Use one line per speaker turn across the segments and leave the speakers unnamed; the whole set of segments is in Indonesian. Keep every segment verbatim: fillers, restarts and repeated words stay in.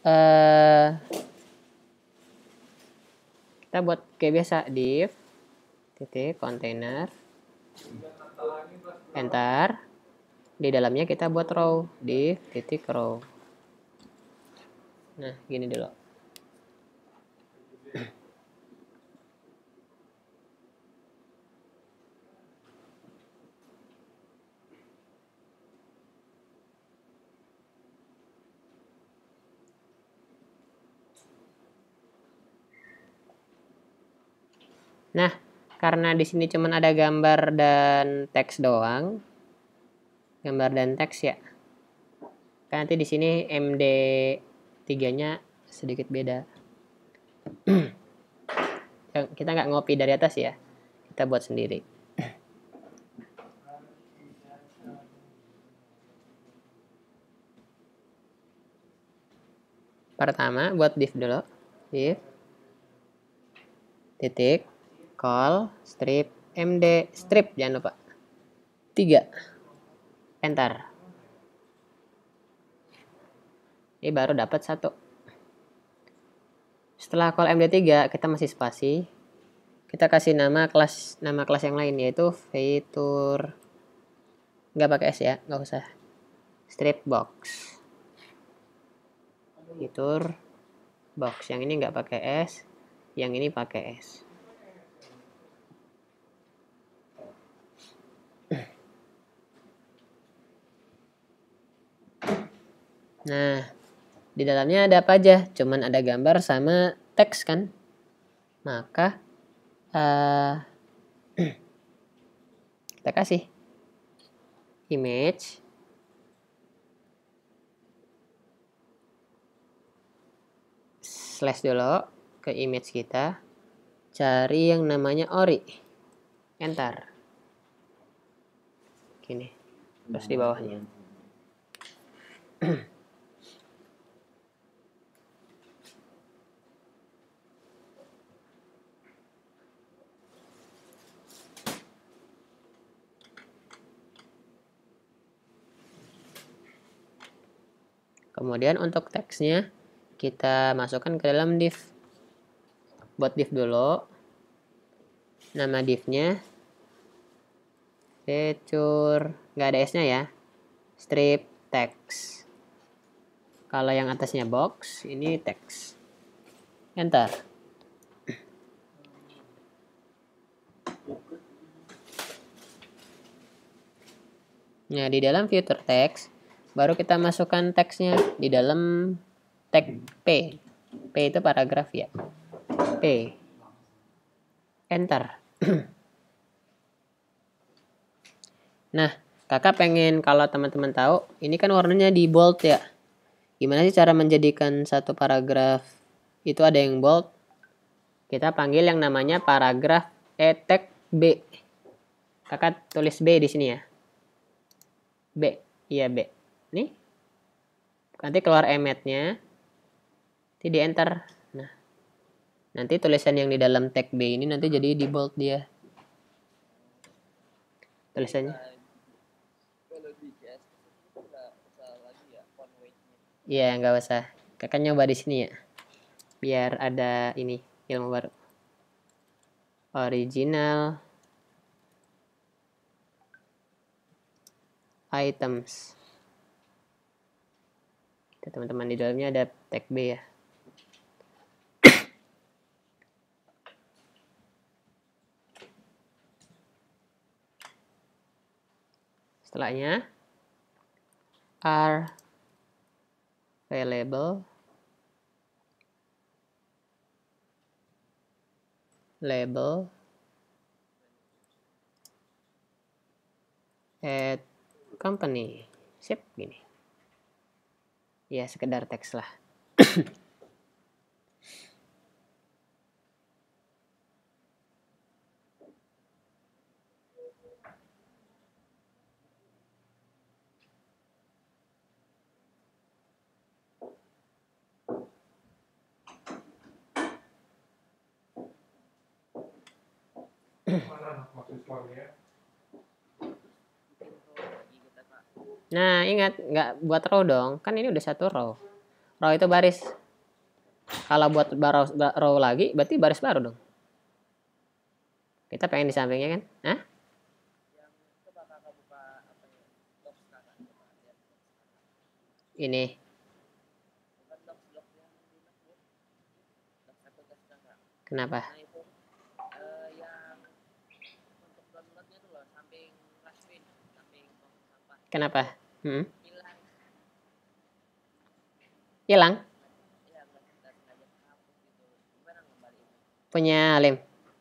uh, kita buat kayak biasa, div titik container, enter. Di dalamnya kita buat row, div titik row. Nah, gini dulu. Nah, karena di sini cuma ada gambar dan teks doang, gambar dan teks ya. Kan nanti di sini M D tiga-nya sedikit beda. Kita nggak ngopi dari atas ya, kita buat sendiri. Pertama buat div dulu, div titik call strip md strip, jangan lupa tiga, enter. Ini baru dapat satu. Setelah call md tiga kita masih spasi, kita kasih nama kelas nama kelas yang lain, yaitu fitur, nggak pakai s ya, nggak usah, strip box, fitur box. Yang ini nggak pakai s, yang ini pakai s. Nah, di dalamnya ada apa aja? Cuman ada gambar sama teks kan? Maka uh, kita kasih image slash dulu ke image kita, cari yang namanya ori, enter. Gini, terus di bawahnya. Kemudian untuk teksnya kita masukkan ke dalam div. Buat div dulu. Nama divnya feature, nggak ada s-nya ya, strip text. Kalau yang atasnya box, ini text. Enter. Nah, di dalam filter text baru kita masukkan teksnya di dalam tag P. P itu paragraf ya. P. Enter. Nah, kakak pengen kalau teman-teman tahu, ini kan warnanya di bold ya. Gimana sih cara menjadikan satu paragraf itu ada yang bold? Kita panggil yang namanya paragraf e tag B. Kakak tulis B di sini ya. B, iya B. Nih. Nanti keluar emetnya. Nanti di enter. Nah. Nanti tulisan yang di dalam tag B ini nanti jadi di bold dia. Tulisannya. Iya, nggak usah. Kakak nyoba di sini ya. Biar ada ini ilmu baru. Original items. Teman-teman, di dalamnya ada tag B ya. Setelahnya are available label at company. Sip, gini. Ya, sekedar teks lah. Nah, ingat, nggak buat row dong. Kan ini udah satu row. Row itu baris. Kalau buat row, row lagi, berarti baris baru dong. Kita pengen di sampingnya kan? Hah? Ini. Kenapa? Kenapa? Hmm? Hilang? Punya Alim?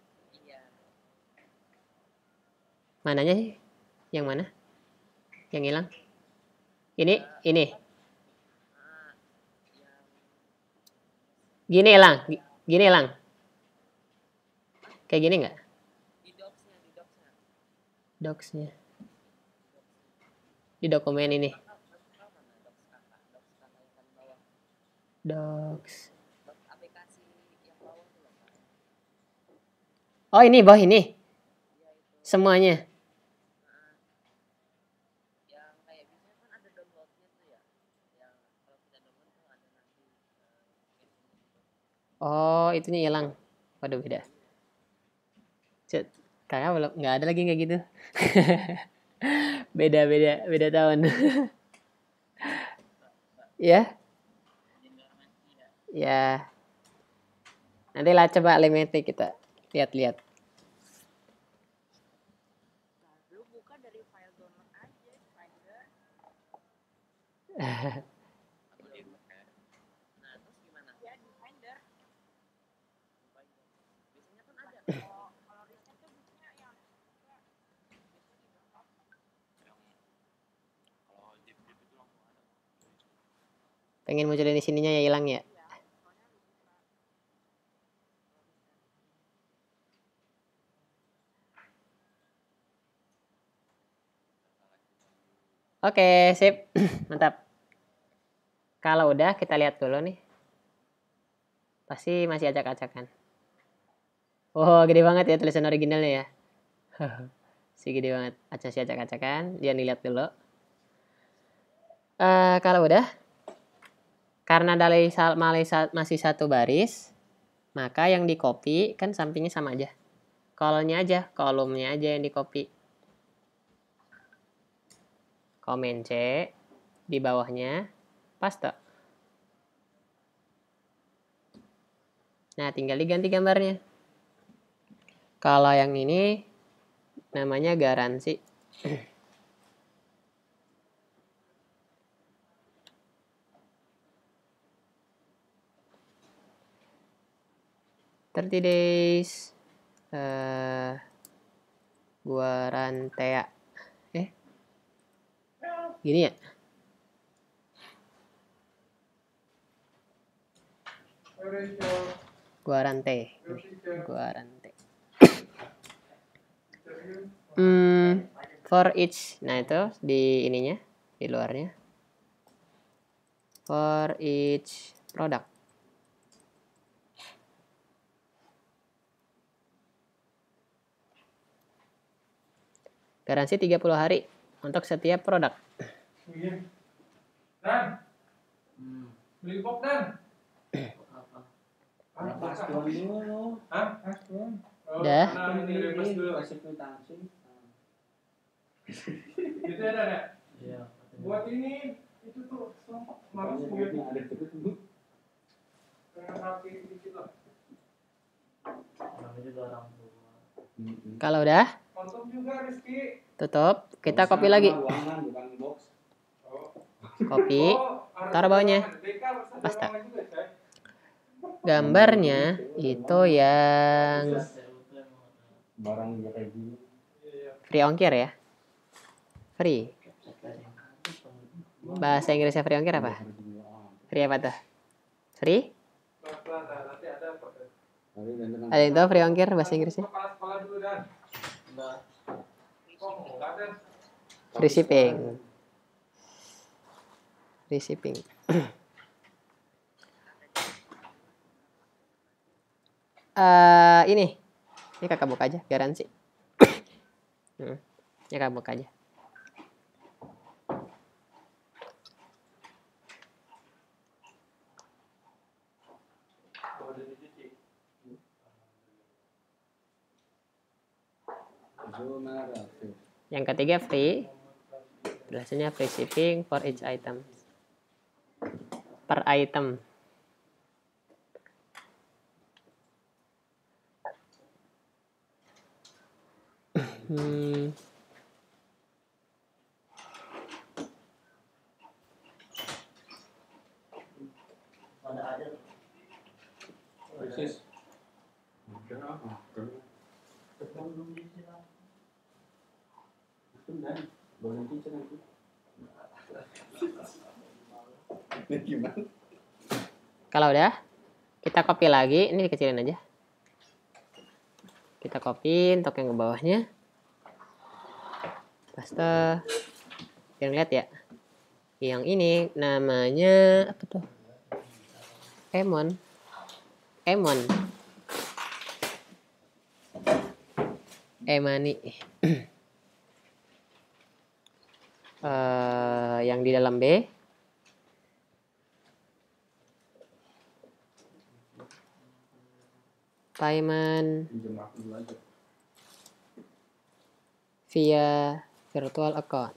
Mananya sih? Yang mana? Yang hilang? Ini? Ini? Gini hilang? Gini hilang? Kayak gini nggak? Docs-nya. Di dokumen ini. Docs. Oh ini bawah ini. Semuanya. Oh itunya hilang. Waduh beda. Cet, kakak belum nggak ada lagi kayak gitu. beda beda beda tahun. Ya. Ya. Nanti lah coba limiti kita lihat-lihat.
Lu buka dari file download aja, Finder. Nah, terus gimana? Ya di Finder. Biasanya kan ada. Oh, kalau riset tuh biasanya yang kalau zip zip itu langsung ada.
Pengen munculin di sininya ya hilang ya. Oke, sip. Mantap. Kalau udah kita lihat dulu nih. Pasti masih acak-acakan. Oh, gede banget ya tulisan originalnya ya. Si gede banget. Acak si acak-acakan. Dia lihat dulu. Uh, kalau udah, karena dari masih satu baris, maka yang di copy kan sampingnya sama aja. Kolomnya aja, kolomnya aja yang di copy. Komen C, di bawahnya paste. Nah, tinggal diganti gambarnya. Kalau yang ini namanya garansi. thirty days uh, gua rantea. Eh. Gini ya? Gua rantai. Gua rantai. Hmm, for each. Nah, itu di ininya, di luarnya. For each product. Garansi tiga puluh hari untuk setiap produk.
Dan. Beli box Dan.
Pastuan dulu.
Hah?
Pastuan.
Udah.
Nah, ini request dulu.
Kasih kwitansi.
Itu ada enggak?
Iya.
Buat ini itu tuh kelompok malas mungkin.
Ada terus bu.
Dengan rapi dikit lah.
Namanya juga orang tua.
Kalau udah,
Kontum juga Rizky.
tutup. Kita copy lagi.
Ruangan bukan box.
Oh.
Copy.
Oh,
Taruh bawahnya. Paste. Gambarnya itu yang
Barang juga kayak gini.
free ongkir ya. Free. Bahasa Inggrisnya free ongkir apa? Free apa tuh? Free? Ada yang tahu free ongkir bahasa Inggrisnya? Free shipping. Free shipping. Uh, ini, ini kakak buka aja, garansi. hmm. Ini kakak buka aja. Yang ketiga free. Biasanya free shipping for each item. Per item. Hmm.
Persis.
Kalau udah, kita copy lagi. Ini dikecilin aja. Kita copy untuk yang ke bawahnya. Paste. Biar lihat ya. Yang ini namanya apa tuh? Emon. Emon. Emani. uh, yang di dalam B. Payment via virtual account.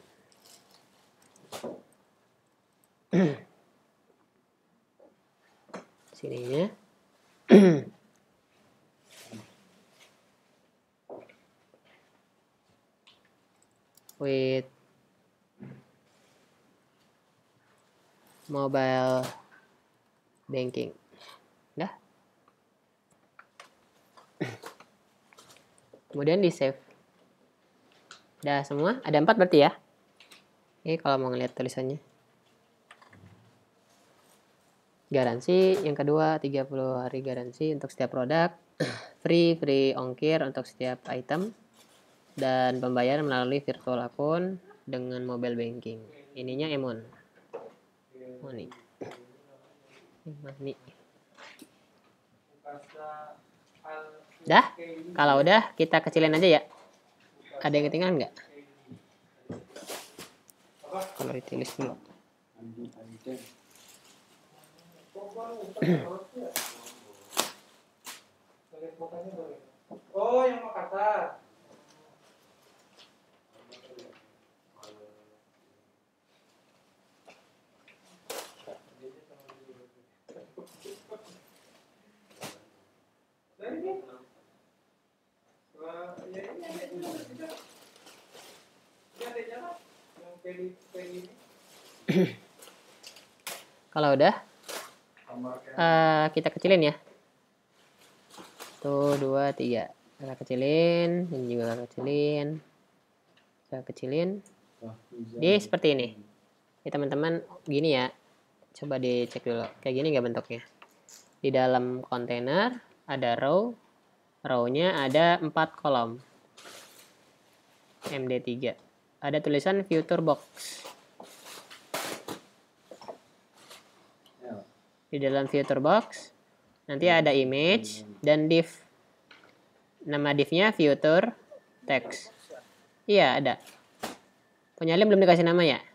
Sininya. With mobile banking. Dah. Kemudian di save. Udah semua? Ada empat berarti ya? Ini kalau mau ngeliat tulisannya. Garansi yang kedua tiga puluh hari garansi untuk setiap produk. Free, free ongkir untuk setiap item. Dan pembayaran melalui virtual account dengan mobile banking. Ininya Emon. Money. Money. Dah? Kalau udah kita kecilin aja ya. Ada yang ketinggalan nggak? Kalau ditulis dulu.
Oh, yang Makassar.
Kalau udah uh, kita kecilin ya. Tuh dua tiga. Kita kecilin, ini juga kita kecilin. Kita kecilin. Dia seperti ini. Ya teman-teman, gini ya. Coba dicek dulu. Kayak gini nggak bentuknya? Di dalam kontainer ada row. Row-nya ada empat kolom. M D tiga. Ada tulisan Future Box. Di dalam Future Box nanti ada image dan div. Nama divnya Future Text. Iya ada. Penyalim belum dikasih nama ya?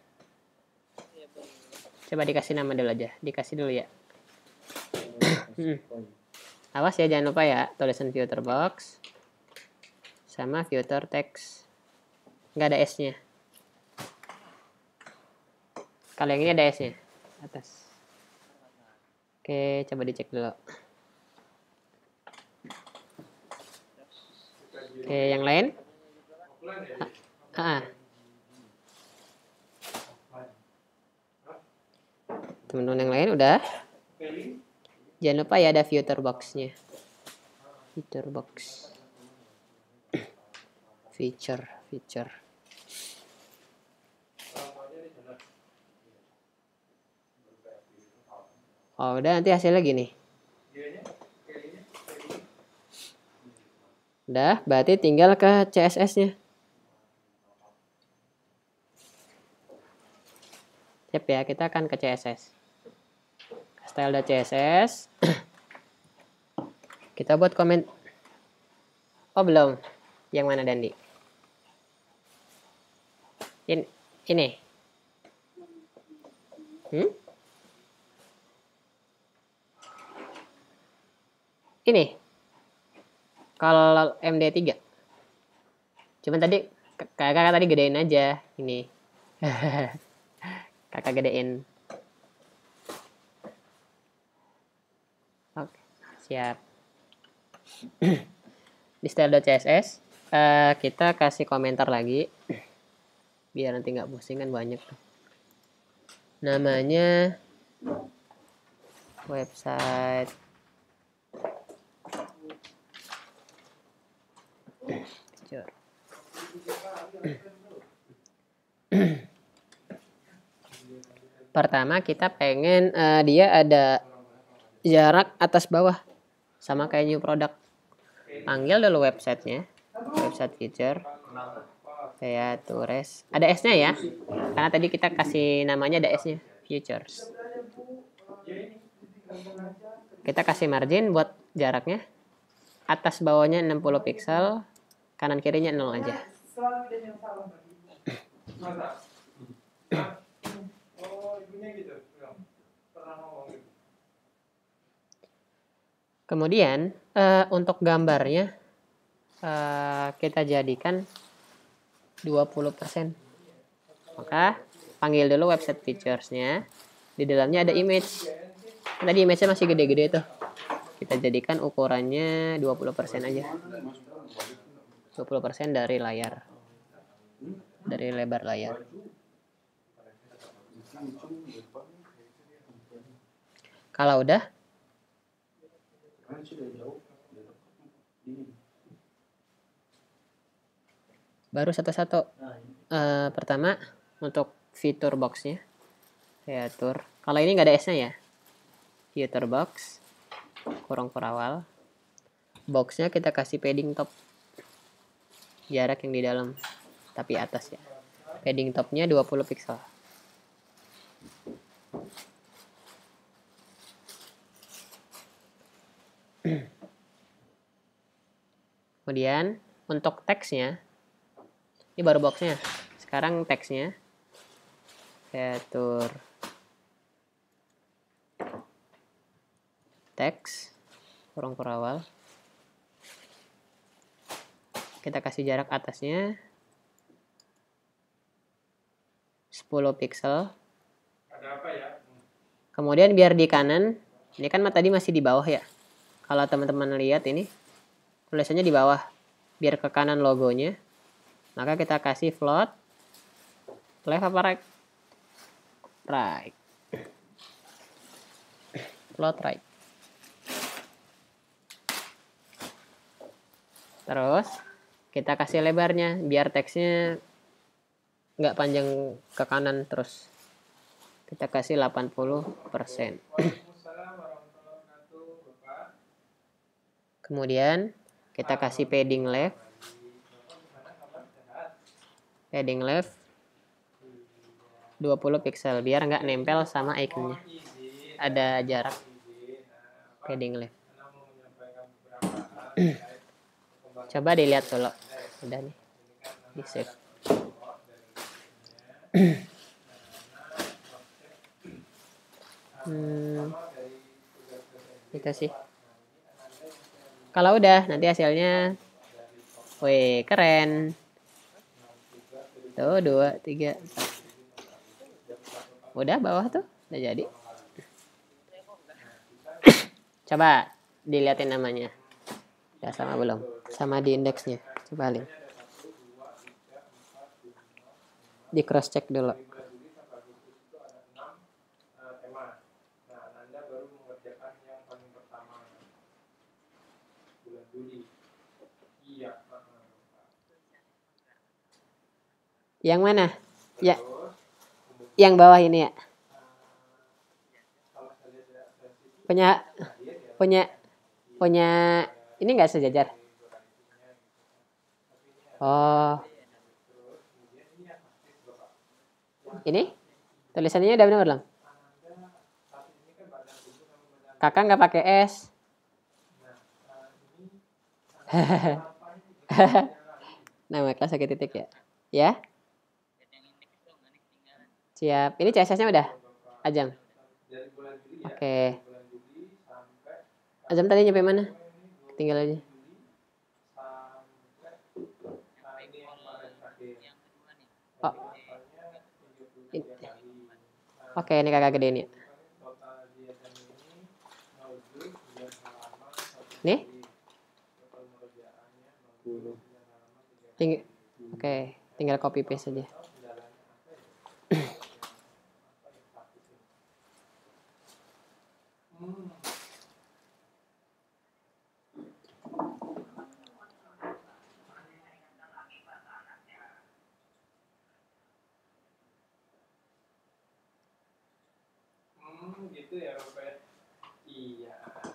Coba dikasih nama dulu aja. Dikasih dulu ya. hmm. Awas ya, jangan lupa ya tulisan Future Box sama Future Text. Nggak ada S-nya. Kalau yang ini ada S-nya atas. Oke, coba dicek dulu. Oke, yang lain? Ah, ah. Teman-teman yang lain udah? Jangan lupa ya ada Future Box-nya. Future Box. Feature, feature. Oh, udah nanti hasilnya gini. Udah, berarti tinggal ke C S S-nya. Siap ya, kita akan ke C S S. Style C S S. Kita buat komen. Oh, belum. Yang mana Dandi? In, ini. Hmm? Ini. Kalau M D tiga. Cuman tadi kakak tadi gedein aja ini. Kakak gedein. Oke, siap. Di style.css uh, kita kasih komentar lagi biar nanti nggak pusing kan banyak. Namanya website picture. Pertama kita pengen uh, dia ada jarak atas bawah sama kayak new product. Panggil dulu websitenya, website feature kayak tures. Ada S-nya ya, karena tadi kita kasih namanya ada S-nya, features. Kita kasih margin buat jaraknya, atas bawahnya enam puluh pixel, kanan kirinya nol aja. Kemudian uh, untuk gambarnya uh, kita jadikan dua puluh persen. Maka panggil dulu website features-nya. Di dalamnya ada image. Tadi image-nya masih gede-gede tuh. Kita jadikan ukurannya dua puluh persen aja. dua puluh persen dari layar. Dari lebar layar. Kalau udah baru satu-satu. Uh, pertama untuk fitur boxnya saya atur. Kalau ini nggak ada S-nya ya. Fitur box kurung perawal. Boxnya kita kasih padding top. Jarak yang di dalam tapi atas ya. Padding topnya dua puluh pixel. Kemudian untuk teksnya, ini baru boxnya. Sekarang teksnya saya atur teks kurung perawal. Kita kasih jarak atasnya sepuluh pixel. Kemudian biar di kanan, ini kan tadi masih di bawah ya. Kalau teman-teman lihat ini tulisannya di bawah, biar ke kanan logonya, maka kita kasih float left apa right? Right. Float right. Terus kita kasih lebarnya biar teksnya nggak panjang ke kanan terus. Kita kasih delapan puluh persen. Kemudian kita kasih padding left. Padding left dua puluh pixel biar nggak nempel sama ikonnya. Ada jarak. Padding left. Coba dilihat dulu. Udah nih. Di save. hmm, itu sih. Kalau udah nanti hasilnya wih keren. Tuh dua tiga empat. Udah bawah tuh udah jadi. Coba dilihatin namanya udah sama belum, sama di indeksnya. Coba link di cross check dulu. Yang mana? Ya. Yang bawah ini ya. Punya punya punya ini enggak sejajar. Oh. Ini tulisannya udah benar belum? Kakak nggak pakai S. Nama kelas pakai titik ya. Ya. Siap. Ini C S S-nya udah? Ajam. Oke. Ajam tadi nyampe mana? Tinggal aja. Oke, ini kakak gedein ya. Nih. Ting Oke, tinggal copy paste aja.
Hmm, gitu ya Bapak ya. Iya.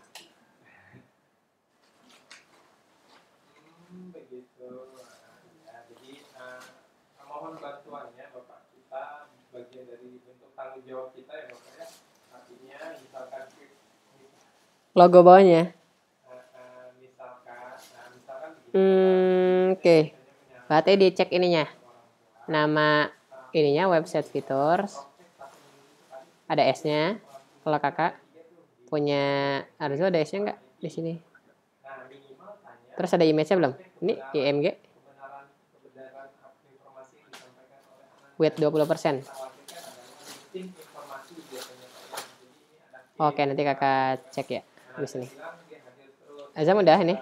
Hmm, begitu. Ya, jadi uh, mohon bantuannya Bapak, kita bagian dari bentuk tanggung jawab kita ya Bapak ya. Artinya misalkan
Logo bawahnya.
uh, uh, misalkan nah, misalkan begini,
Hmm, oke. Okay. Berarti dicek ininya. Nama ininya website features. Ada S-nya. Kalau kakak punya Arzo ada S-nya nggak di sini? Terus ada image-nya belum? Ini I M G. Width dua puluh persen. Oke, nanti kakak cek ya di sini. Azam udah ini.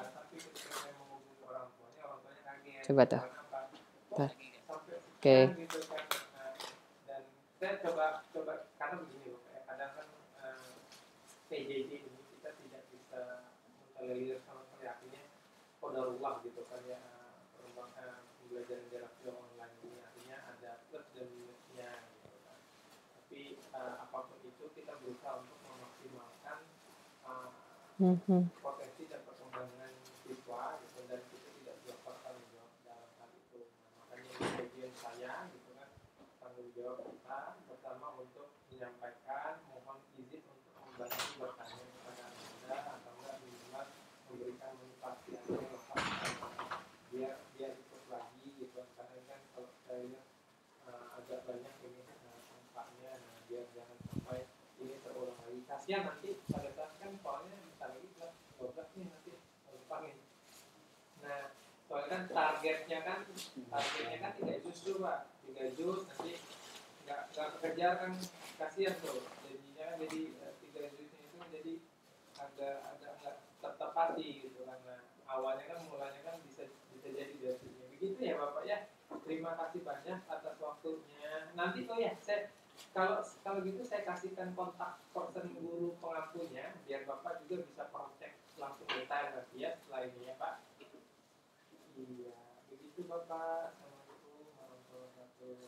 Coba tuh. Tuh. Oke.
Dan saya coba coba karena begini Bapak ya, kadang kan uh, P J J ini kita tidak bisa mentolerir sama sekali, artinya kodarullah gitu kan ya, perkembangan pembelajaran jarak jauh online ini artinya ada plus dan minusnya gitu kan. Tapi uh, apapun itu kita berusaha untuk memaksimalkan uh,
Mm-hmm.
potensi dan perkembangan siswa gitu, dan kita tidak berapa tanggung jawab dalam hal itu. Nah, makanya ini bagian saya gitu kan, tanggung jawab kita bersama untuk menyampaikan, mohon izin untuk membantu bertanya kepada Anda atau enggak minimal memberikan motivasi Anda lepas biar biar ikut lagi gitu, karena ini kan kalau saya lihat uh, agak banyak ini uh, tampaknya, nah biar jangan sampai ini terulang lagi, kasihan nanti pada saat kan soalnya bisa lagi kelas dua belas nih nanti lupain. Nah soalnya kan targetnya kan targetnya kan tiga juz tuh Pak, tiga juz nanti nggak nggak kekejar kan, kasihan tuh jadinya kan, jadi tiga juznya itu jadi agak agak nggak tertepati gitu, karena awalnya kan mulanya kan bisa bisa jadi dari sini. Begitu ya Bapak ya, terima kasih banyak atas waktunya. Nanti tuh ya saya kalau kalau gitu saya kasihkan kontak person guru pengampunya biar Bapak juga bisa proyek langsung detail nanti ya setelah ini ya Pak. Iya begitu Bapak. Assalamualaikum warahmatullahi wabarakatuh.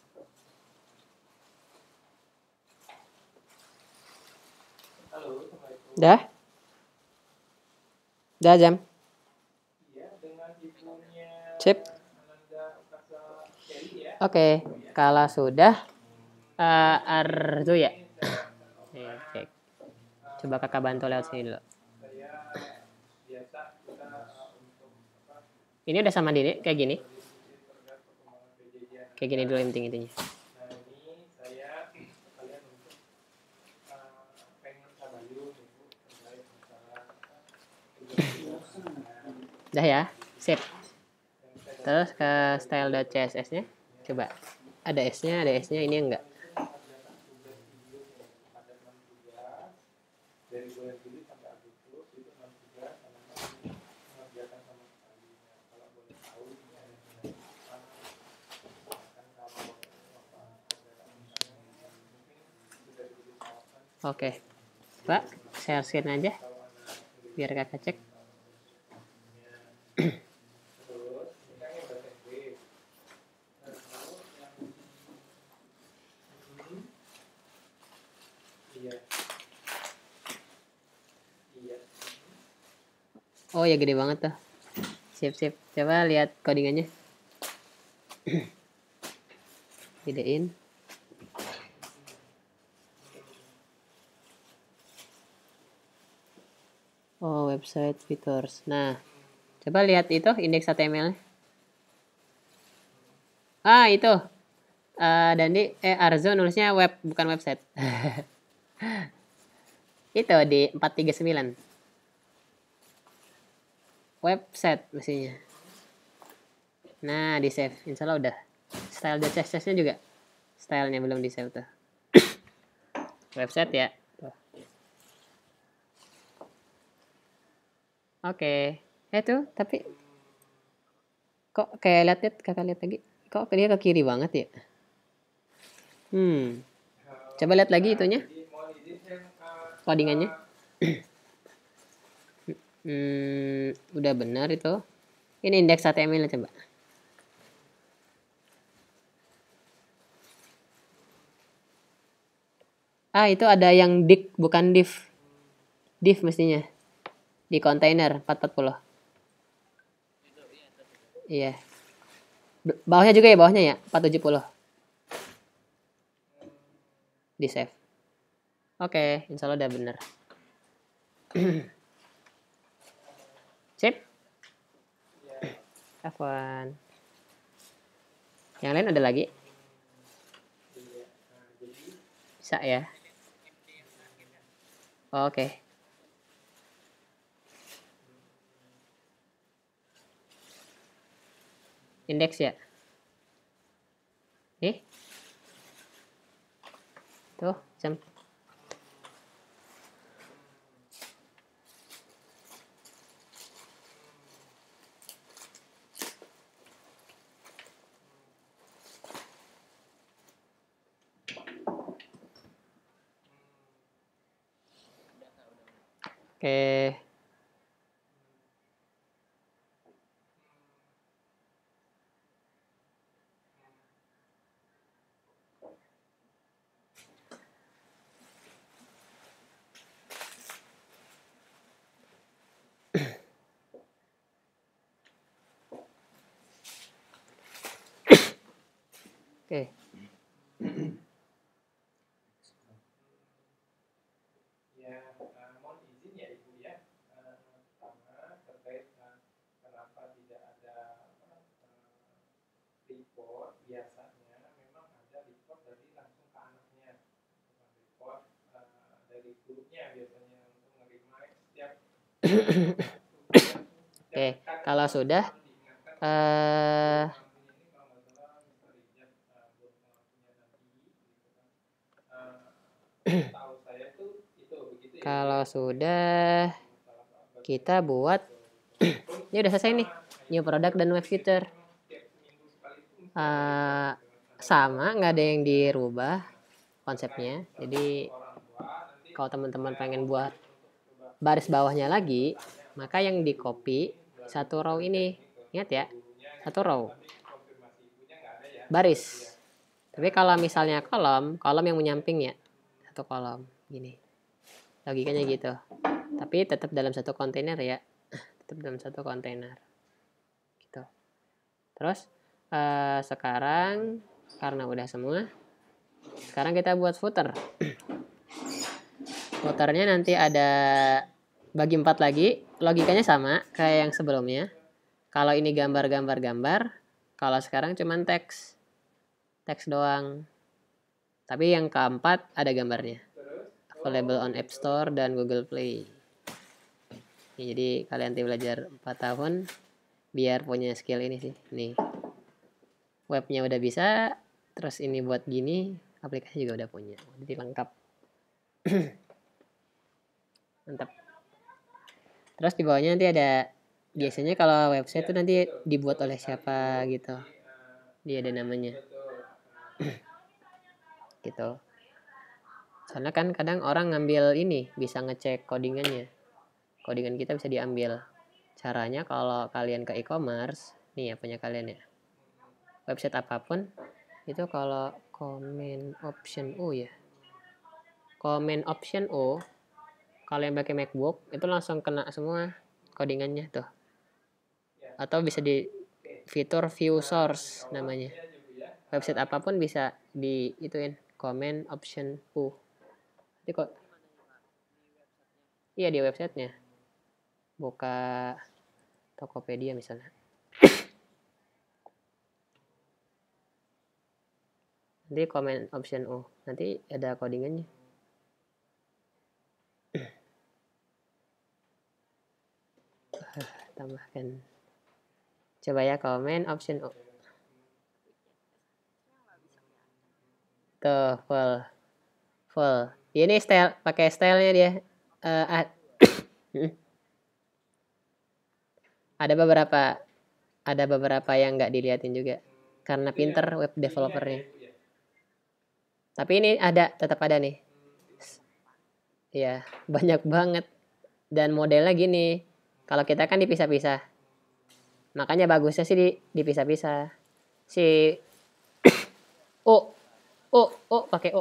Halo, Assalamualaikum.
Dah? Dah jam?
Iya, dengan ibunya
Sip.
Ananda Ukasa Kelly ya.
Oke, kalau sudah uh, Arzo ya. Oke. Coba kakak bantu lewat sini dulu.
Saya biasa kita untuk apa?
Ini udah sama diri kayak gini. Kayak gini dulu intinya.
Nah ini saya kalian untuk uh, pengen tabayun ibu terkait masalah
Dah ya, sip. Terus ke style.css-nya. Coba. Ada S-nya, ada S-nya, ini enggak.
dari bulan Juli sampai Agustus itu enam tugas karena mengerjakan sama sekali. Kalau boleh tahu ini ada yang kan kalau sudah diberi tawaran.
Oke. Pak, share screen aja. Biar kakak cek.
Terus ini kan yang bahasa Inggris. Nah, kalau yang ini iya. Iya.
Oh ya gede banget tuh. Sip sip. Coba lihat codingannya. Gedein. Oh website features. Nah, coba lihat itu indeks H T M L-nya. Ah itu. Uh, Dandi eh Arzo nulisnya web bukan website. Itu di empat tiga sembilan. Website mestinya. Nah, di save. Insya Allah udah. Style C S S-nya juga. Stylenya belum di save tuh. website ya. Tuh. Oke. Eh tuh, tapi kok kayak lihat-lihat kakak lihat lagi. Kok dia ke kiri banget ya? Hmm. Coba lihat lagi itunya. Codingannya. Hmm, udah benar itu. Ini indeks H T M L coba. Ah, itu ada yang dict bukan div. Div mestinya. Di kontainer empat empat puluh. Iya. Bawahnya juga ya, bawahnya ya, empat tujuh puluh. Di save. Oke, insya Allah udah bener. Sip. Have fun. Yang lain ada lagi? Bisa ya? Oh, oke. Indeks ya? Eh? Tuh, jam. Oke. Oke.
Ya, eh, mohon izin ya Ibu ya. Eh, pertama terkait eh, kenapa tidak ada apa, eh, report, biasanya memang ada report dari langsung ke anaknya, bukan report eh, dari grupnya biasanya untuk nge-remind setiap
Oke, kalau sudah eh kalau sudah kita buat ini udah selesai nih, new product dan web feature. Uh, sama, nggak ada yang dirubah konsepnya. Jadi kalau teman-teman pengen buat baris bawahnya lagi, maka yang di copy satu row ini, ingat ya, satu row baris. Tapi kalau misalnya kolom, kolom yang menyamping ya, satu kolom gini. Logikanya gitu. Tapi tetap dalam satu kontainer ya, tetap dalam satu kontainer. Gitu. Terus uh, sekarang karena udah semua, sekarang kita buat footer. Footernya nanti ada bagi empat lagi, logikanya sama kayak yang sebelumnya. Kalau ini gambar-gambar-gambar, kalau sekarang cuman teks, teks doang. Tapi yang keempat ada gambarnya. Available on App Store dan Google Play. Jadi kalian nanti belajar empat tahun biar punya skill ini sih. Nih. Webnya udah bisa, terus ini buat gini, aplikasi juga udah punya. Jadi lengkap. Mantap. Terus di bawahnya nanti ada, biasanya kalau website tuh nanti dibuat oleh siapa gitu. Dia ada namanya. Gitu. Soalnya kan kadang orang ngambil ini, bisa ngecek codingannya. Codingan kita bisa diambil. Caranya kalau kalian ke e-commerce, nih ya punya kalian ya. Website apapun, itu kalau command option U ya. Command option U, kalau yang pakai MacBook, itu langsung kena semua codingannya tuh. Atau bisa di fitur view source namanya. Website apapun bisa di ituin command option U. Jadi kok iya di websitenya. Buka Tokopedia misalnya. Nanti command option U. Nanti ada codingannya. Tambahkan. Coba ya command option U. Tuh full. Full. Dia ini style, pakai stylenya dia. Eh, ah, ada beberapa ada beberapa yang nggak diliatin juga karena pinter web developernya. Tapi ini ada, tetap ada nih. Ya, banyak banget. Dan modelnya gini. Kalau kita kan dipisah-pisah. Makanya bagusnya sih di, dipisah-pisah. Si O, O, O pakai O.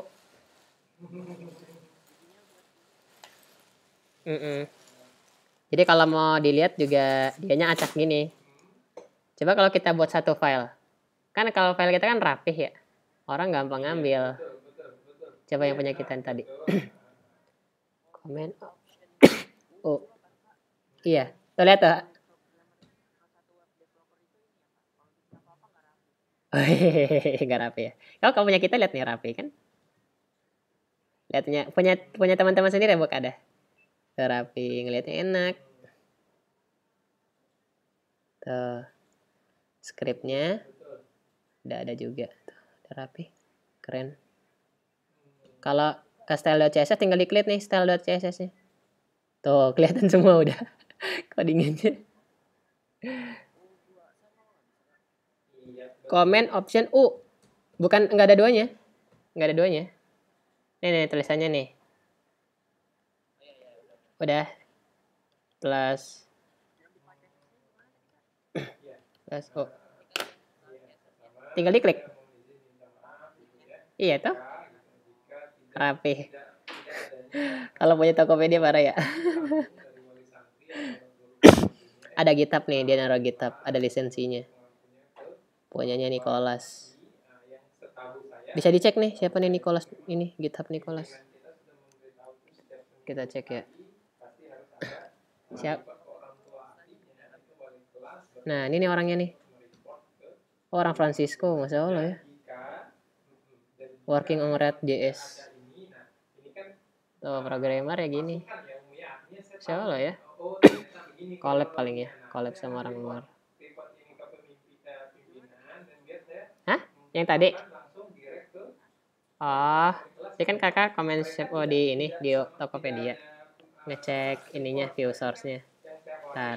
Mm-mm. Jadi kalau mau dilihat juga dianya acak gini. Coba kalau kita buat satu file. Kan kalau file kita kan rapih ya. Orang gampang ngambil. Coba yang punya kita yang tadi. Komen O. Iya. Tuh lihat tuh. Gak rapi ya. Kalau kamu punya kita lihat nih rapi kan. Lihatnya punya punya teman-teman sendiri bukan ada. Tuh rapi, ngeliatnya enak. Tuh. Skripnya udah ada juga. Tuh, udah rapi. Keren. Kalau ke style.css tinggal diklik nih style.css-nya. Tuh, kelihatan semua udah codingannya. Comment option U. Bukan, enggak ada duanya. Enggak ada duanya. Nih, nih tulisannya nih. Udah. Plus plus O. Tinggal diklik. Iya tuh. Rapi. Kalau punya Tokopedia parah ya. Ada GitHub nih, dia naruh GitHub, ada lisensinya. Punyanya Nicholas. Bisa dicek nih siapa nih Nicholas ini, GitHub Nicholas. Kita cek ya. Siap. Nah, ini nih orangnya nih. Oh, orang Francisco, Masya Allah ya. Working on Red.js. Tuh, programmer ya gini. Masya Allah ya. Collab paling ya, collab sama orang luar. Hah? Yang tadi? Oh, ini kan kakak komen oh, di ini di Tokopedia. Ngecek ininya view source-nya. Ntar.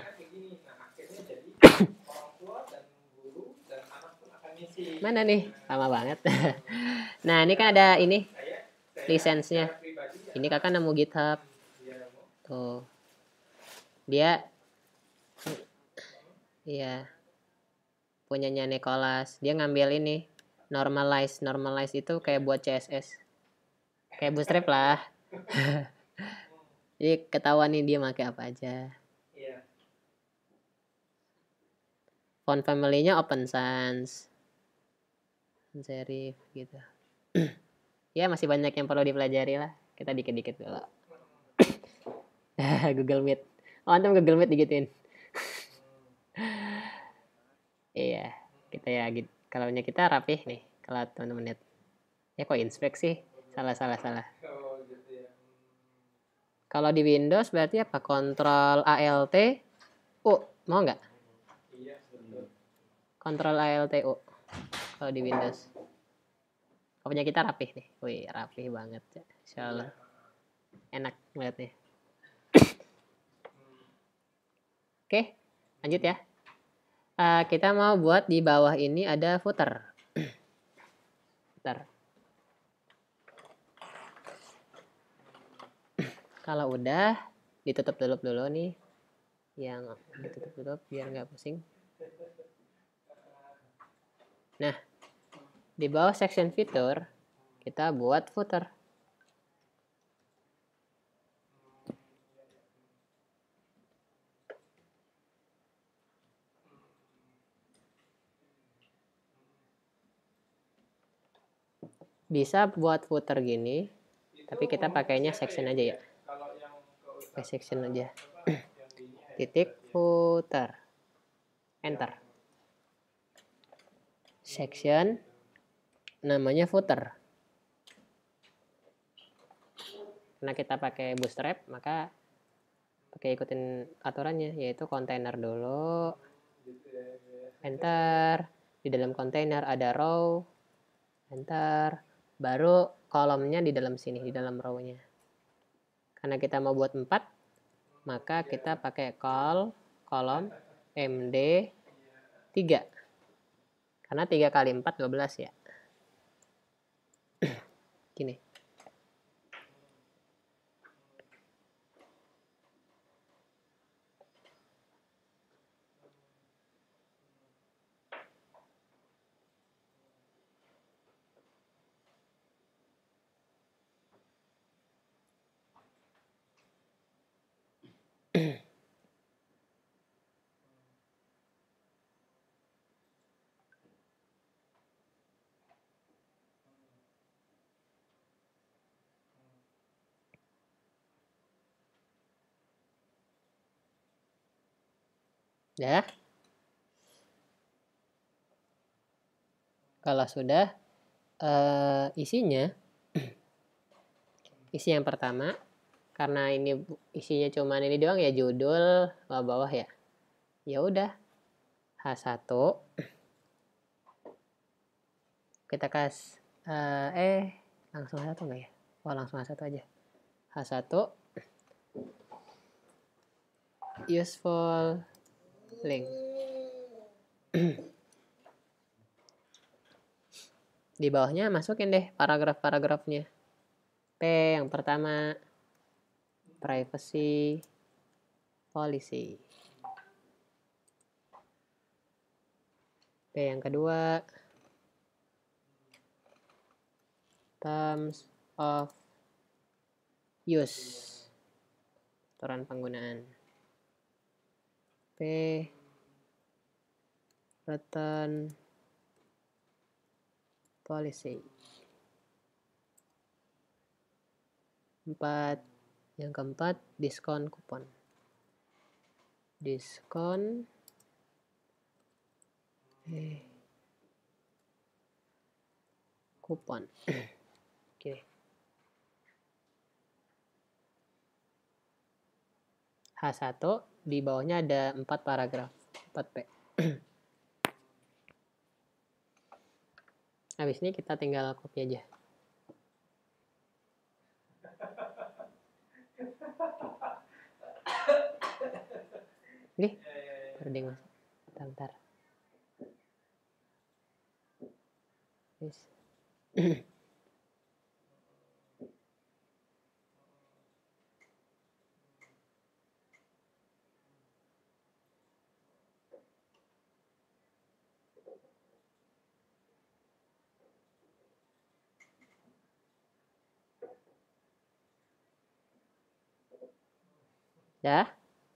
Mana nih? Lama banget. Nah, ini kan ada ini lisensinya. Ini kakak nemu GitHub. Tuh. Dia iya. Punyanya Nicholas. Dia ngambil ini normalize. Normalize itu kayak buat C S S. Kayak Bootstrap lah. Jadi ketahuan nih dia pakai apa aja. Font family-nya Open Sans. Sans serif gitu. Ya masih banyak yang perlu dipelajari lah. Kita dikit-dikit dulu. Google Meet. Oh, antum Google Meet digituin. Iya, kita ya kalau punya kita rapih nih. Kalau teman-teman lihat. Ya kok inspeksi? Salah salah salah. Kalau di Windows berarti apa? Control Alt U. Mau nggak? Control Alt U. Kalau di Windows. Kalau punya kita rapih nih. Wih, rapih banget. Insyaallah. Enak ngeliatnya. Oke, lanjut ya. Uh, kita mau buat di bawah ini ada footer. Footer. Kalau udah, ditutup dulu dulu nih. Yang ditutup dulu biar nggak pusing. Nah, di bawah section fitur, kita buat footer. Bisa buat footer gini, tapi kita pakainya section aja ya. Pakai section aja. Titik footer. Enter. Section namanya footer. Karena kita pakai Bootstrap, maka pakai ikutin aturannya, yaitu kontainer dulu. Enter. Di dalam kontainer ada row. Enter. Baru kolomnya di dalam sini, di dalam row-nya. Karena kita mau buat empat, maka kita pakai call kolom md tiga. Karena tiga kali empat, dua belas ya. Gini. Ya. Kalau sudah uh, isinya isi yang pertama, karena ini isinya cuman ini doang ya, judul bawah-bawah ya. Ya udah. H satu kita kas uh, eh langsung H satu enggak ya? Oh, langsung H satu aja. H satu useful link. Di bawahnya masukin deh paragraf-paragrafnya. P yang pertama, privacy policy. P yang kedua, terms of use, aturan penggunaan. P, return policy. Empat, yang keempat, diskon kupon. Diskon eh, kupon. Oke. H satu di bawahnya ada empat paragraf, empat P. Habis ini kita tinggal copy aja. Nih, berding masuk. Bentar, bentar. Yes. Ya.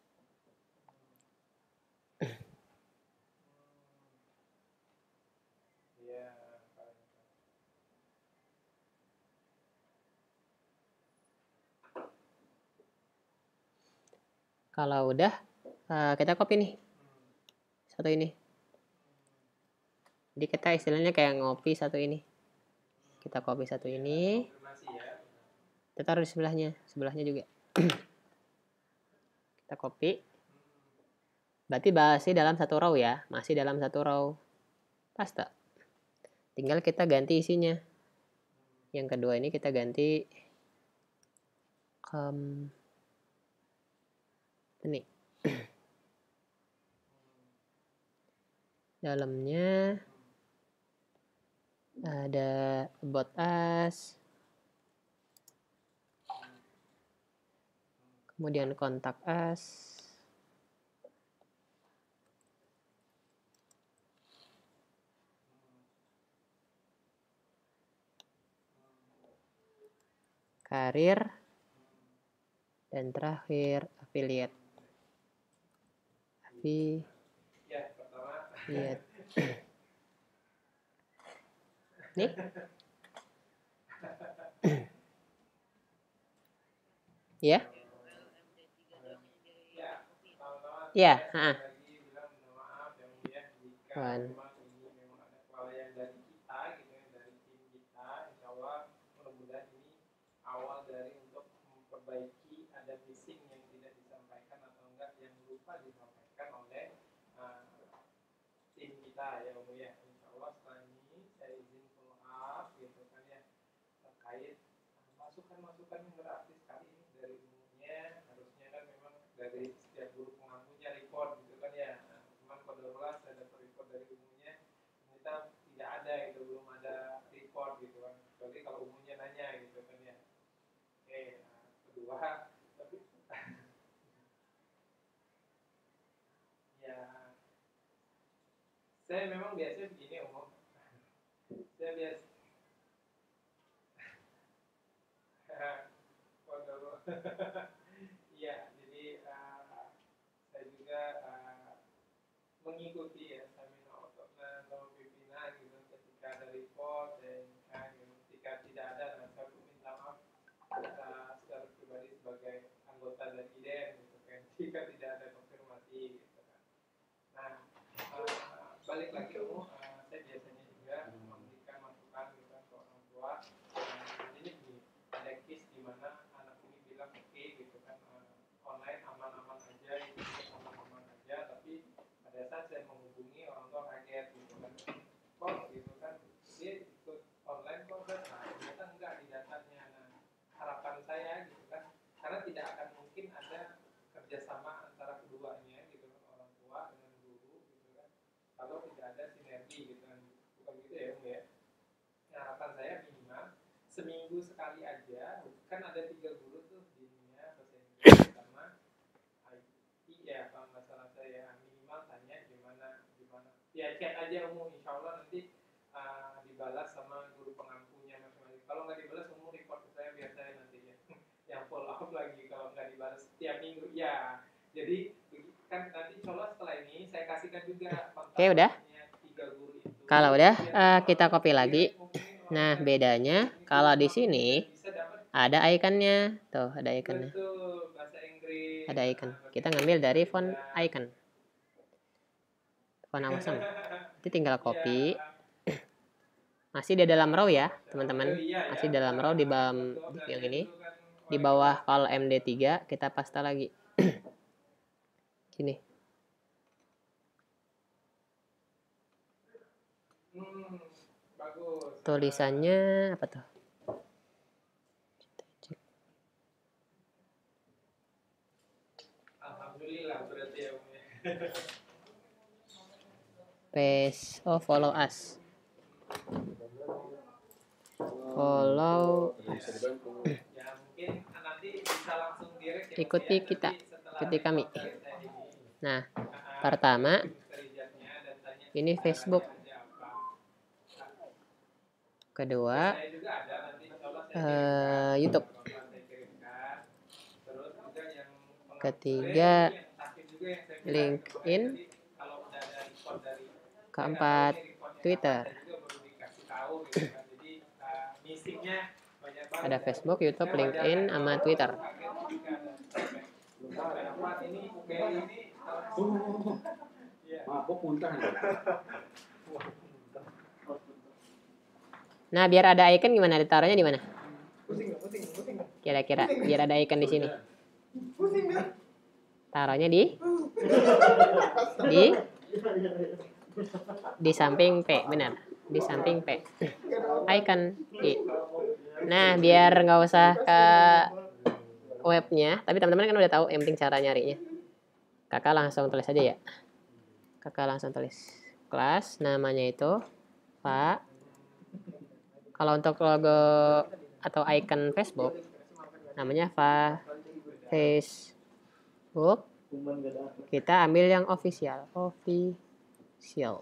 Kalau udah, uh, kita copy nih. Satu ini. Jadi kita istilahnya kayak ngopi satu ini. Kita copy satu ini. Kita taruh di sebelahnya. Sebelahnya juga. Kita copy. Berarti masih dalam satu row ya. Masih dalam satu row. Paste. Tinggal kita ganti isinya. Yang kedua ini kita ganti. Um, ini. Dalamnya ada about us, kemudian kontak us, karir, dan terakhir affiliate. Affiliate. Nih. Ya. Ya, heeh. One.
Memperbaiki ada missing yang tidak disampaikan atau enggak yang lupa disampaikan oleh uh, tim kita ya Om ya. Insya Allah setelah ini saya izin follow up gitu kan ya terkait masukan-masukan yang berarti sekali ini dari dari setiap guru pengampunya report gitu kan ya. Nah, cuman kodarullah saya dapat report dari umunya ternyata tidak ada, itu belum ada report gitu kan, kecuali kalau umunya nanya gitu kan ya. Oke, nah, kedua tapi ya saya memang biasanya begini umum, saya biasa kodarullah. Iya, jadi uh, saya juga uh, mengikuti ya seminar otokna sama pimpinan gitu, ketika ada report dan uh, gitu. Ketika tidak ada, nah saya pun minta maaf kita secara pribadi sebagai anggota dari I D E M gitu kan, jika tidak ada konfirmasi gitu kan. Nah, uh, balik lagi umum, uh, saya biasanya juga memberikan masukan gitu kan ke orang tua. Uh, jadi begini, ada case di mana anak ini bilang oke okay, gitu kan, uh, online aman-aman aja gitu, aman-aman aja, tapi pada saat saya menghubungi orang tua kaget gitu kan, kok gitu kan dia ikut online kok kan, nah ternyata enggak di datanya. Nah harapan saya gitu kan, karena tidak akan mungkin ada kerjasama antara keduanya gitu kan, orang tua dengan guru gitu kan, kalau tidak ada sinergi gitu kan, bukan gitu ya Om ya. Nah, harapan saya minimal seminggu sekali aja, kan ada tiga guru tuh di dunia bahasa Inggris sama I T ya kalau nggak salah saya, minimal tanya gimana gimana ya, chat aja umum, insya Allah nanti uh, dibalas sama guru pengampunya masing-masing. Kalau nggak dibalas umum report ke saya biar saya nanti ya yang follow up lagi kalau nggak dibalas setiap minggu ya. Jadi kan nanti insya Allah setelah ini saya kasihkan juga kontak.
Oke, udah.
Tiga guru itu.
Kalau udah uh, kita copy lagi. Nah, bedanya kalau di sini ada ikonnya. Tuh, ada ikonnya. Ada icon. Kita ngambil dari font icon. Font awesome. Itu tinggal copy. Masih di dalam row ya, teman-teman. Masih dalam row di bawah yang ini. Di bawah file M D tiga kita paste lagi. Sini. Tulisannya apa tuh?
Alhamdulillah berarti ya.
Paste, oh follow us. Follow us.
Ya mungkin nanti bisa langsung direct ya.
Ikuti kita, ikuti kami. Nah, pertama ini Facebook. Kedua uh, YouTube. Ketiga LinkedIn. Keempat Twitter. Ada Facebook, YouTube, LinkedIn, sama Twitter. Nah, biar ada icon gimana? Ditaruhnya di mana? Kira-kira biar ada icon di sini. Taruhnya di di di samping P, benar. Di samping P. Icon I. Nah, biar nggak usah ke webnya, tapi teman-teman kan udah tahu yang penting cara nyarinya. Kakak langsung tulis aja ya. Kakak langsung tulis kelas, namanya itu Pak. Kalau untuk logo atau icon Facebook, namanya Fa Facebook. Kita ambil yang official, official.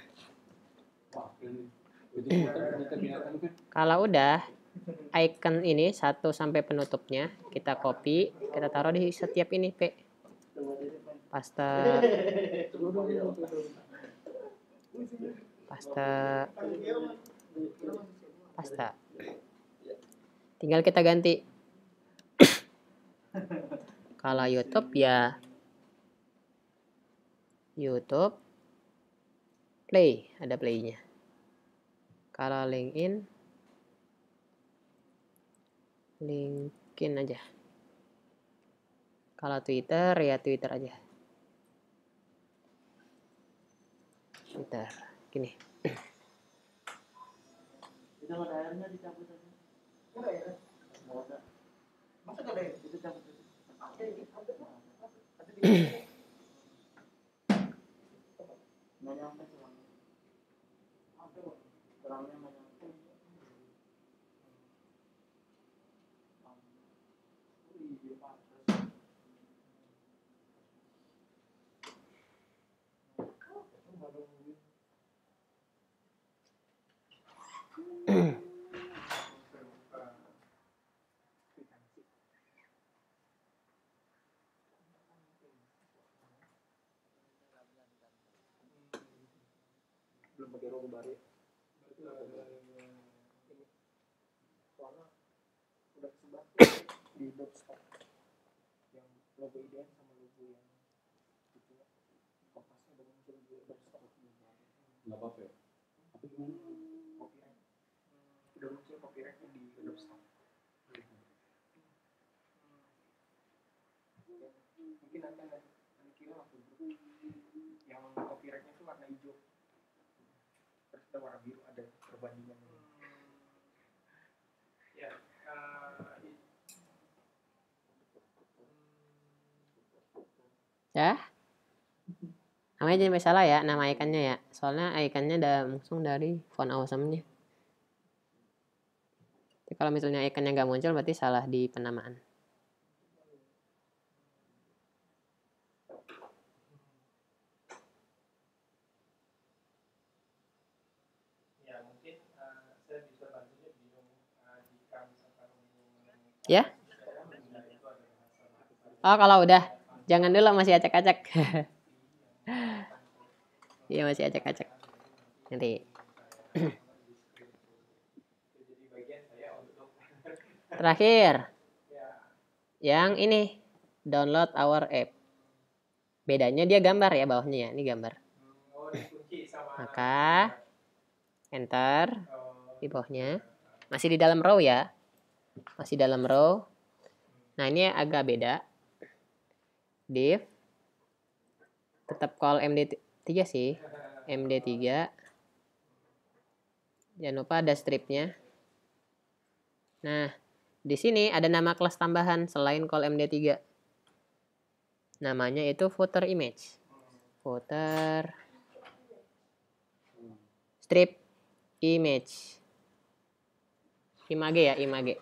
Kalau udah icon ini satu sampai penutupnya kita copy, kita taruh di setiap ini P. Paste. Paste. Paste. Tinggal kita ganti. Kalau YouTube ya YouTube play, ada playnya. Kalau LinkedIn LinkedIn aja. Kalau Twitter ya Twitter aja. Twitter gini.
Kalau daerahnya dicabut aja. Enggak ya? Masa enggak ada? Itu cabut. Ada Nggak nyampe sih, Bang. Apa ya? Terangnya nggak nyampe. Iya, Pak. Belum pakai logo baru. Soalnya udah kesebar di Dotstock yang logo ideal sama logo yang itu kompasnya udah muncul di Dotstock.
Nggak apa-apa ya?
Apa gimana? Copyright. Udah muncul copyrightnya di Dotstock. Mungkin nanti ada ada kira waktu grup yang copyrightnya itu warna hijau, terus ada warna biru, ada perbandingan.
Ya, eh,
Ya. Namanya jadi masalah ya, nama ikannya ya. Soalnya ikannya udah langsung dari font awesome-nya. Jadi kalau misalnya ikannya nggak muncul berarti salah di penamaan.
ya mungkin eh, saya bisa bantunya bingung eh, jika misalkan menemukan
Ya?
benda itu adalah sama
Oh, kalau udah jangan dulu, masih acak-acak. Iya, masih acak-acak. Nanti.
jadi bagian saya untuk
Terakhir,
ya
yang ini download our app. Bedanya dia gambar ya bawahnya ya, ini gambar.
oh dikunci sama
Maka enter
oh,
di bawahnya. Masih di dalam row ya. Masih dalam row. Nah, ini agak beda. Div tetap call M D tiga sih. M D tiga. Jangan lupa ada stripnya. Nah, di sini ada nama kelas tambahan selain call M D tiga. Namanya itu footer image. Footer strip image. Image ya, image.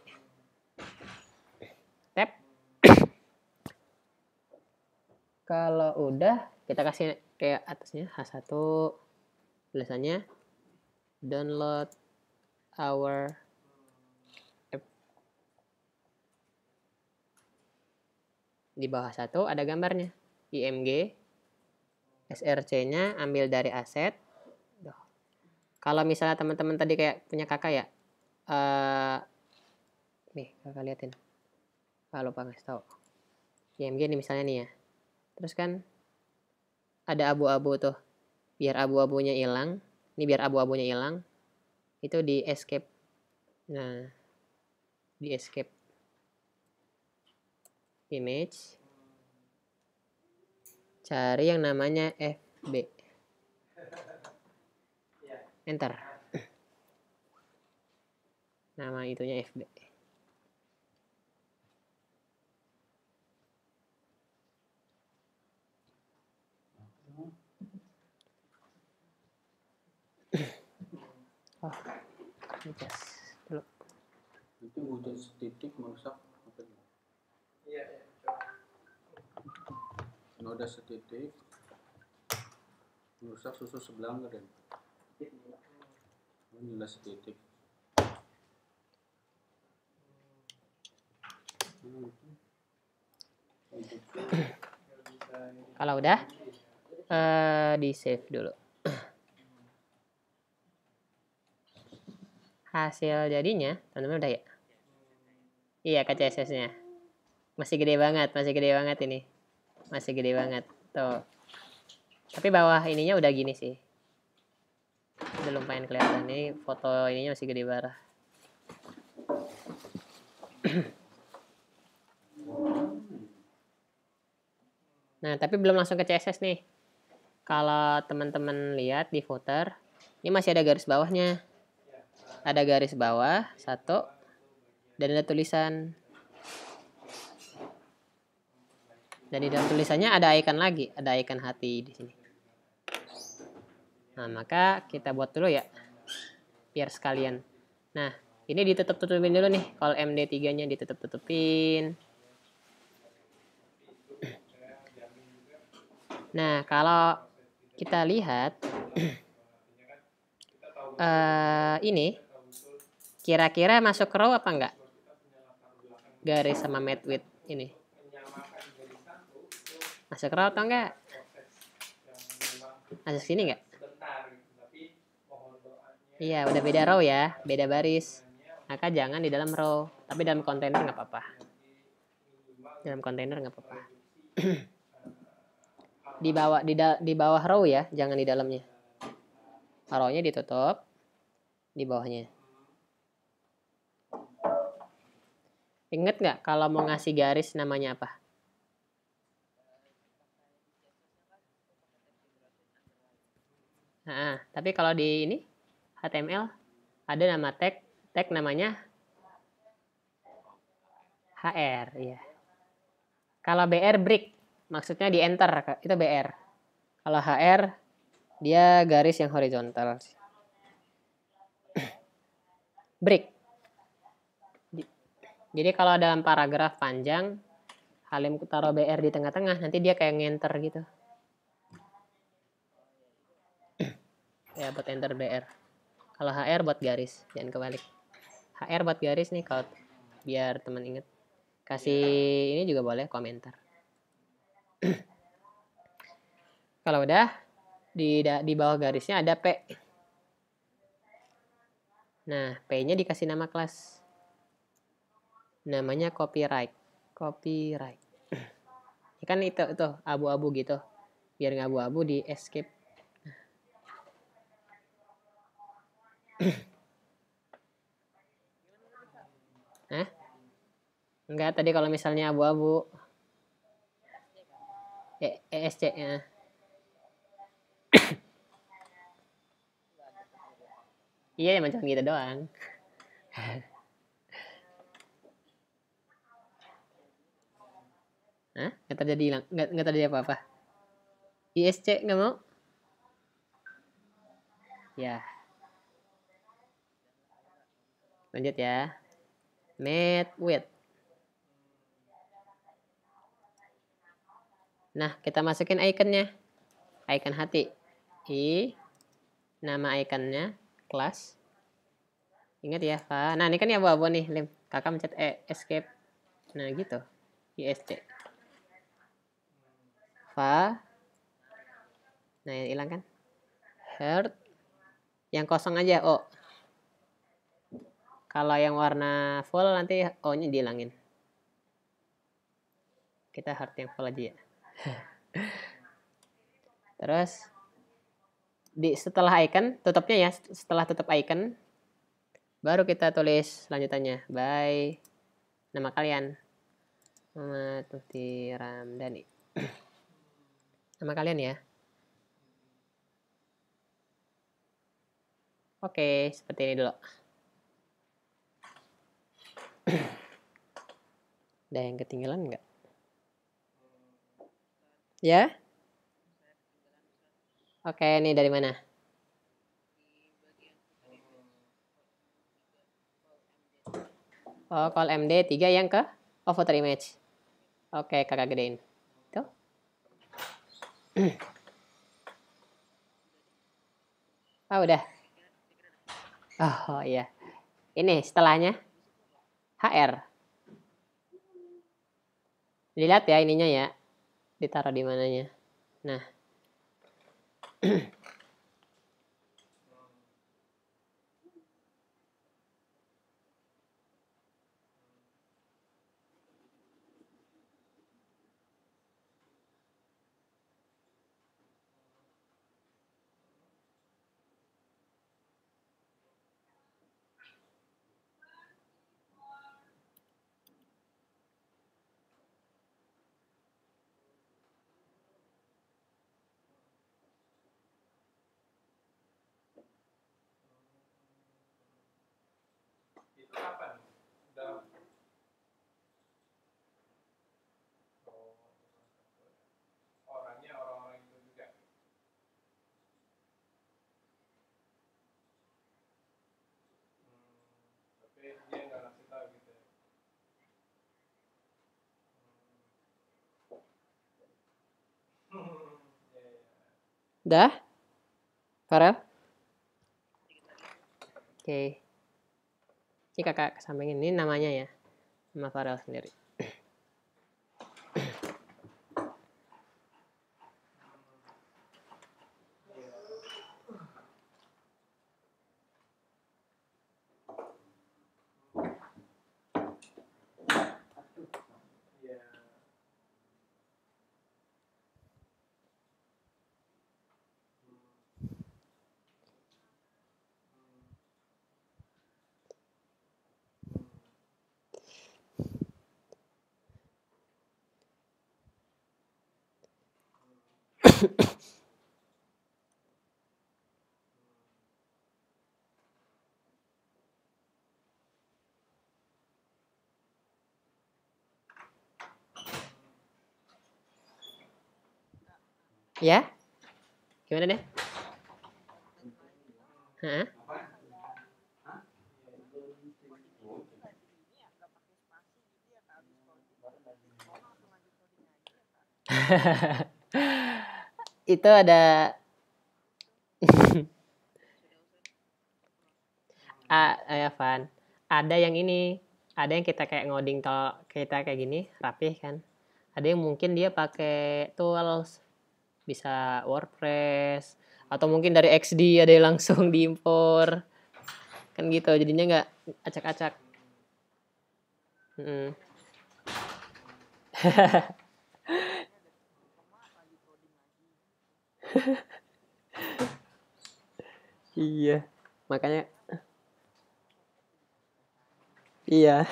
Tap. Kalau udah, kita kasih kayak atasnya H satu tulisannya download our app. Di bawah satu ada gambarnya. I M G. S R C-nya ambil dari aset. Kalau misalnya teman-teman tadi kayak punya kakak ya. Uh, nih, kakak liatin. Ah, lupa ngasih tahu. I M G nih misalnya nih ya. Terus kan ada abu-abu tuh. Biar abu-abunya hilang. Ini biar abu-abunya hilang. Itu di escape. Nah, di escape image. Cari yang namanya F B. Enter. Nama itunya F B. Oh, ngecas dulu.
Itu hujan setitik merusak apa gitu?
iya ya
Noda setitik merusak susu sebelah enggak, Den? Oh, nila setitik. Hmm.
Kalau udah uh, di save dulu. Hasil jadinya, teman-teman udah ya? Iya, K C S S-nya. Masih gede banget, masih gede banget ini. Masih gede banget. Tuh. Tapi bawah ininya udah gini sih. Udah lumayan kelihatan. Ini foto ininya masih gede parah. Nah, tapi belum langsung ke C S S nih. Kalau teman-teman lihat di footer, ini masih ada garis bawahnya. Ada garis bawah, satu, dan ada tulisan. Dan di dalam tulisannya ada icon lagi, ada icon hati di sini. Nah, maka kita buat dulu ya, biar sekalian. Nah, ini ditutup-tutupin dulu nih, call M D tiga-nya ditutup-tutupin. Nah, kalau kita lihat uh, ini kira-kira masuk row apa enggak? Garis sama mat width ini. Masuk row atau enggak? Masuk sini enggak? Iya, udah beda row ya, beda baris. Maka jangan di dalam row, tapi dalam kontainer nggak apa-apa. Dalam kontainer nggak apa-apa. Di bawah di, da, di bawah row ya, jangan di dalamnya. Row-nya ditutup di bawahnya. Ingat nggak kalau mau ngasih garis namanya apa? Nah, tapi kalau di ini H T M L ada nama tag, tag namanya H R, ya. Kalau B R break, maksudnya di enter, itu B R. Kalau H R dia garis yang horizontal. Break. Jadi kalau dalam paragraf panjang, Halim taruh B R di tengah-tengah, nanti dia kayak ngenter gitu. Ya, buat enter B R. Kalau H R buat garis, jangan kebalik. H R buat garis nih, kalau biar teman ingat. Kasih ini juga boleh komentar. Kalau udah di di bawah garisnya ada P. Nah, P-nya dikasih nama kelas. Namanya copyright. Copyright. Ini kan itu itu abu-abu gitu. Biar nggak abu-abu di escape. Hah? Enggak, tadi kalau misalnya abu-abu. E ESC-nya. Iya, emang cuma gitu doang. Hah? Nggak terjadi hilang, nggak, nggak terjadi apa-apa. I S C nggak mau? Ya. Lanjut ya. Mat width. Nah, kita masukin ikonnya. Icon hati. I. Nama ikonnya. Kelas. Ingat ya, Pak. Nah, ini kan ya abu-abu nih, Lim. Kakak mencet E, escape. Nah, gitu. I S C. Fa. Nah, hilang kan? Heart. Yang kosong aja, O. Kalau yang warna full nanti O-nya dihilangin. Kita heart yang full aja ya. Terus di setelah icon, tutupnya ya, setelah tutup icon baru kita tulis lanjutannya. By nama kalian. Muhammad Mufti Ramdhani. Nama kalian ya. Oke, seperti ini dulu. Ada yang ketinggalan nggak? Ya? Oke, ini dari mana? Oh, call M D tiga yang ke oh, photo image. Oke, kakak gedein. Tuh. Ah, udah. Oh, oh iya. Ini setelahnya H R. Dilihat ya ininya ya. Ditaruh di mananya. Nah.
Itu kapan? Udah.
Dah? Farel? Oke. Ini kakak kesampingin. Ini namanya ya. Nama Farel sendiri.
Iya.
Ya? Gimana deh? Hah? Itu ada ah ya Van, ada yang ini, ada yang kita kayak ngoding kalau kita kayak gini rapih kan, ada yang mungkin dia pakai tools, bisa WordPress atau mungkin dari X D ada yang langsung diimpor kan gitu, jadinya nggak acak-acak. Mm. Iya, makanya iya.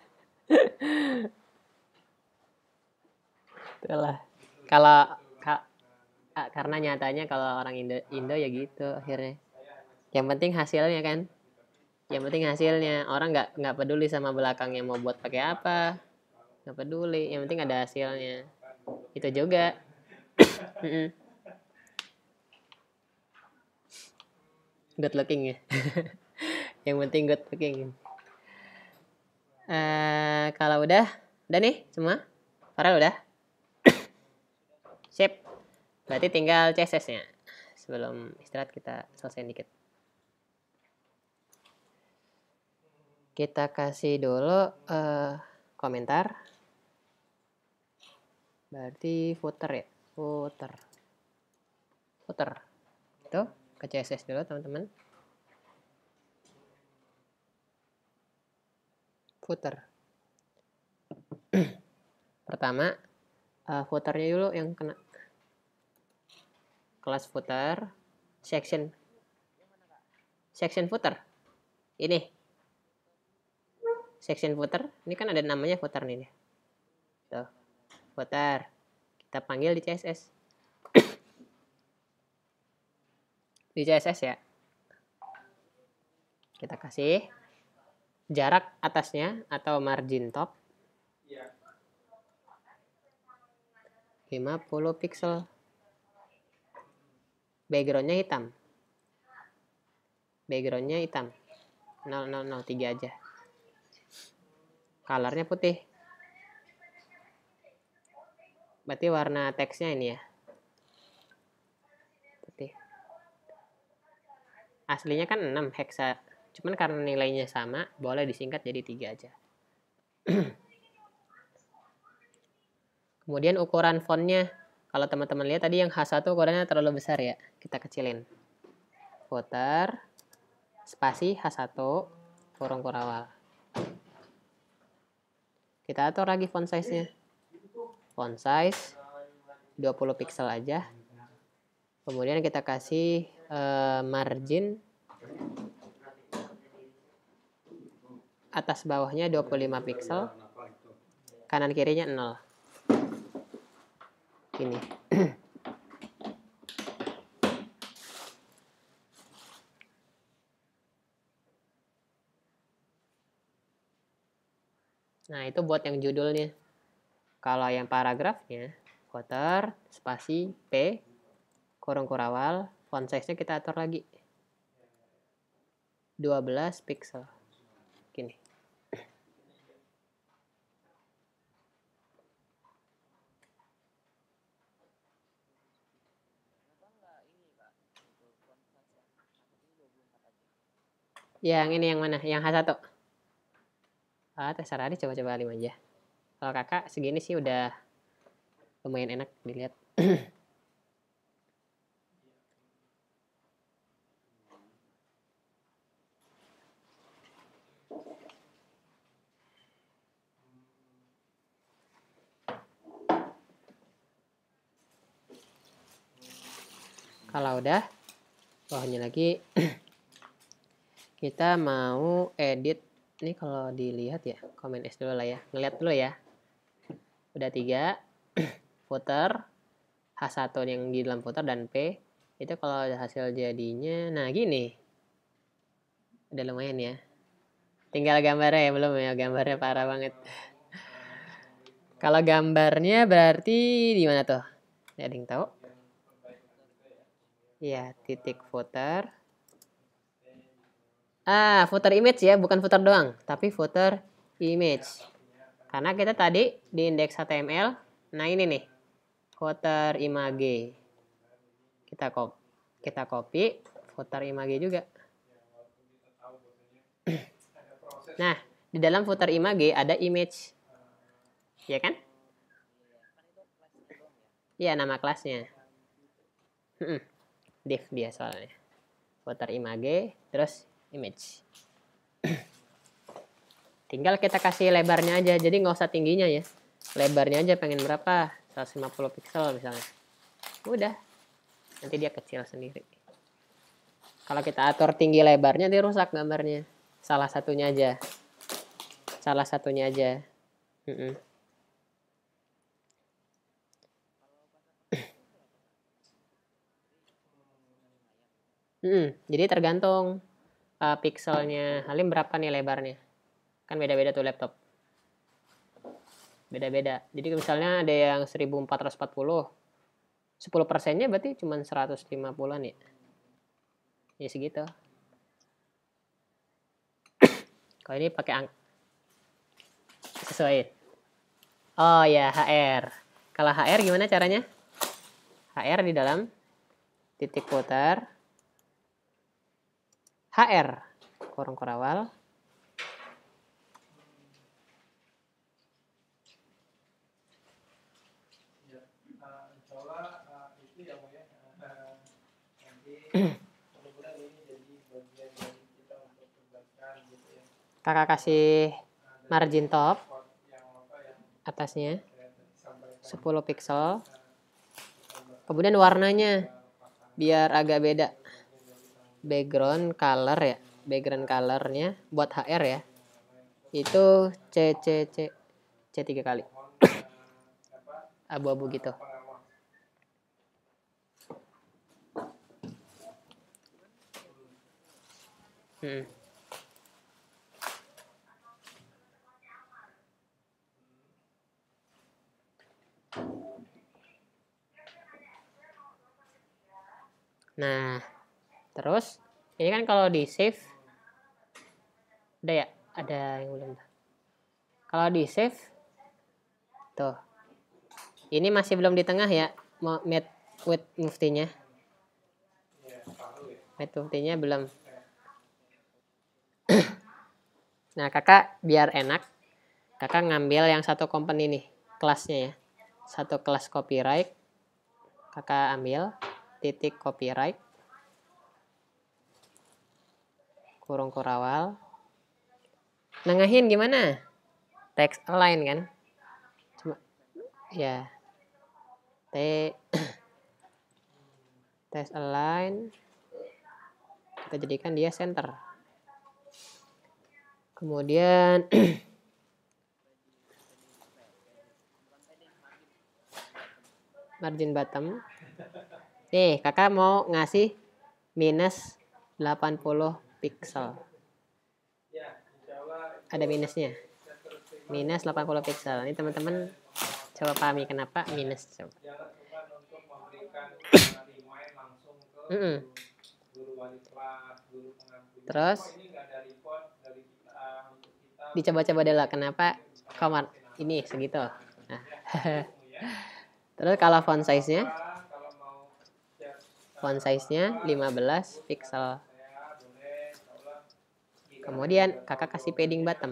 Itulah. Kalau ka- ka- karena nyatanya kalau orang Indo Indo ya gitu akhirnya. Yang penting hasilnya kan. Yang penting hasilnya. Orang nggak nggak peduli sama belakangnya mau buat pakai apa. Nggak peduli. Yang penting ada hasilnya. Itu juga. Mm-mm. Good looking ya. Yang penting good looking. Eh kalau udah, udah nih semua. Farel udah. Sip. Berarti tinggal C S S-nya. Sebelum istirahat kita selesaiin dikit. Kita kasih dulu uh, komentar. Berarti footer ya. Footer. Footer. Itu ke C S S dulu teman-teman. Footer. Pertama, uh, footernya dulu yang kena. Kelas footer, section. Section footer. Ini. Section footer. Ini kan ada namanya footer nih. Tuh. Footer. Kita panggil di C S S. Di C S S ya. Kita kasih jarak atasnya atau margin top lima puluh pixel. Backgroundnya hitam. Backgroundnya hitam. nol nol nol tiga aja. Colornya putih. Berarti warna teksnya ini ya. Putih. Aslinya kan enam hexa. Cuman karena nilainya sama, boleh disingkat jadi tiga aja. Kemudian ukuran fontnya. Kalau teman-teman lihat tadi yang H satu ukurannya terlalu besar ya. Kita kecilin. Footer. Spasi H satu. Kurung kurawal. Kita atur lagi font size-nya. Font size dua puluh pixel aja. Kemudian kita kasih uh, margin atas bawahnya dua puluh lima pixel. Kanan kirinya nol. Gini. Nah, itu buat yang judulnya. Kalau yang paragrafnya, footer, spasi, P, kurung kurawal, font size-nya kita atur lagi. dua belas pixel. Gini. Yang ini yang mana? Yang H satu. Ah, terserah deh, coba-coba lima aja. Kalau kakak segini sih udah lumayan enak dilihat. Kalau udah, bawahnya lagi kita mau edit. Ini kalau dilihat ya, komen S dulu lah ya. Ngeliat dulu ya. Udah tiga, footer, H satu yang di dalam footer dan P. Itu kalau hasil jadinya, nah gini. Udah lumayan ya. Tinggal gambarnya ya, belum ya. Gambarnya parah banget. Kalau gambarnya berarti di mana tuh? Ada yang tahu? Iya, titik footer. Ah, footer image ya, bukan footer doang, tapi footer image. Karena kita tadi di indeks H T M L, nah ini nih, footer image. Kita copy, kita copy footer image juga. Nah, di dalam footer image ada image. Ya kan? Iya, nama kelasnya. Div dia soalnya. Footer image, terus image. Tinggal kita kasih lebarnya aja, jadi nggak usah tingginya ya. Lebarnya aja pengen berapa? seratus lima puluh pixel misalnya. Udah. Nanti dia kecil sendiri. Kalau kita atur tinggi lebarnya, dia rusak gambarnya. Salah satunya aja. Salah satunya aja. Mm-mm. Mm-mm. Jadi tergantung uh, pixelnya Halim berapa nih lebarnya. Kan beda-beda tuh laptop. Beda-beda. Jadi misalnya ada yang seribu empat ratus empat puluh. sepuluh persennya berarti cuma seratus lima puluhan ya. Ya segitu. Kalau ini pakai ang sesuai. Oh ya, H R. Kalau H R gimana caranya? H R di dalam titik footer. H R kurung korawal. Kakak kasih margin top atasnya sepuluh pixel. Kemudian warnanya biar agak beda. Background color ya. Background colornya buat H R ya. Itu C C C C tiga kali. Abu-abu gitu. Hmm. Nah, terus ini kan kalau di save udah ya, ada yang belum. Kalau di save tuh. Ini masih belum di tengah ya, mau made with muftinya. Made muftinya belum. Nah, kakak biar enak, kakak ngambil yang satu company nih, kelasnya ya. Satu kelas copyright. Kakak ambil titik copyright. Kurung korawal. Nengahin gimana? Text align kan? Cuma ya. T text align. Kita jadikan dia center. Kemudian margin bottom. Nih, kakak mau ngasih minus delapan puluh pixel. Ada minusnya. Minus delapan puluh pixel. Ini teman-teman coba pahami kenapa minus. Coba. Mm -mm. Terus dicoba-coba dulu kenapa komar ini segitu. Nah. Terus kalau font size-nya font size-nya lima belas pixel. Kemudian kakak kasih padding bottom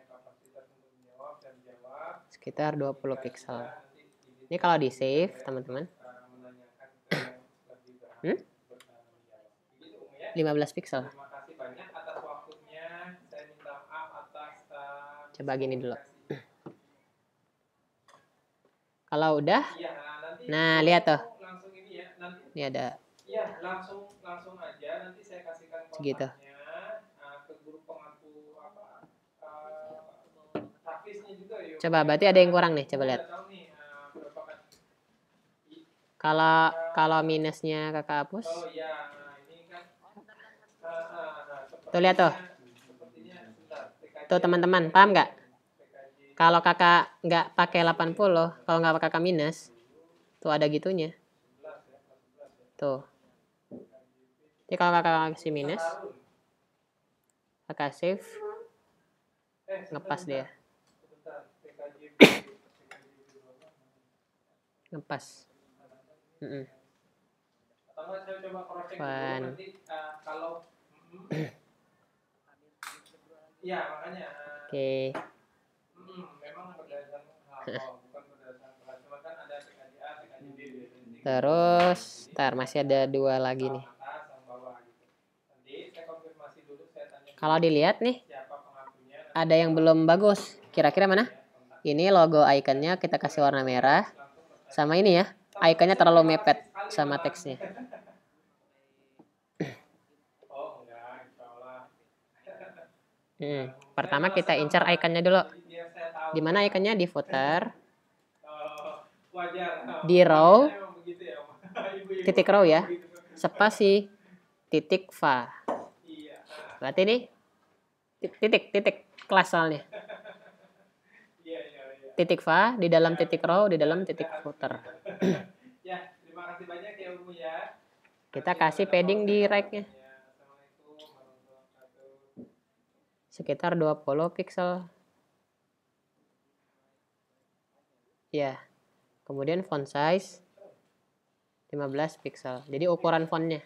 sekitar dua puluh pixel. Ini kalau di save teman-teman, hmm? lima belas pixel. Coba gini dulu. Kalau udah, nah lihat tuh, ini ada segitu. Coba berarti ada yang kurang nih, coba lihat. Kalau kalau minusnya kakak hapus, tuh lihat tuh, tuh teman-teman paham nggak? Kalau kakak nggak pakai delapan puluh, kalau nggak pakai kakak minus, tuh ada gitunya. Tuh. Jadi kalau kakak kasih minus, kakak save, ngepas dia. Ngepas. Mm -mm. Fun. Oke. Terus, ntar masih ada dua lagi nih. Kalau dilihat nih, ada yang belum bagus. Kira-kira mana? Ini logo ikonnya kita kasih warna merah. Sama ini ya, ikonnya terlalu mepet sama teksnya. Hmm, pertama kita incar ikonnya dulu. Di mana ikonnya? Di footer. Di row. Titik row ya. Spasi titik va. Berarti ini titik titik kelas soalnya. Titik va di dalam titik row di dalam titik footer. Kita kasih padding di right-nya. Sekitar dua puluh pixel. Ya. Kemudian font size lima belas pixel. Jadi ukuran fontnya.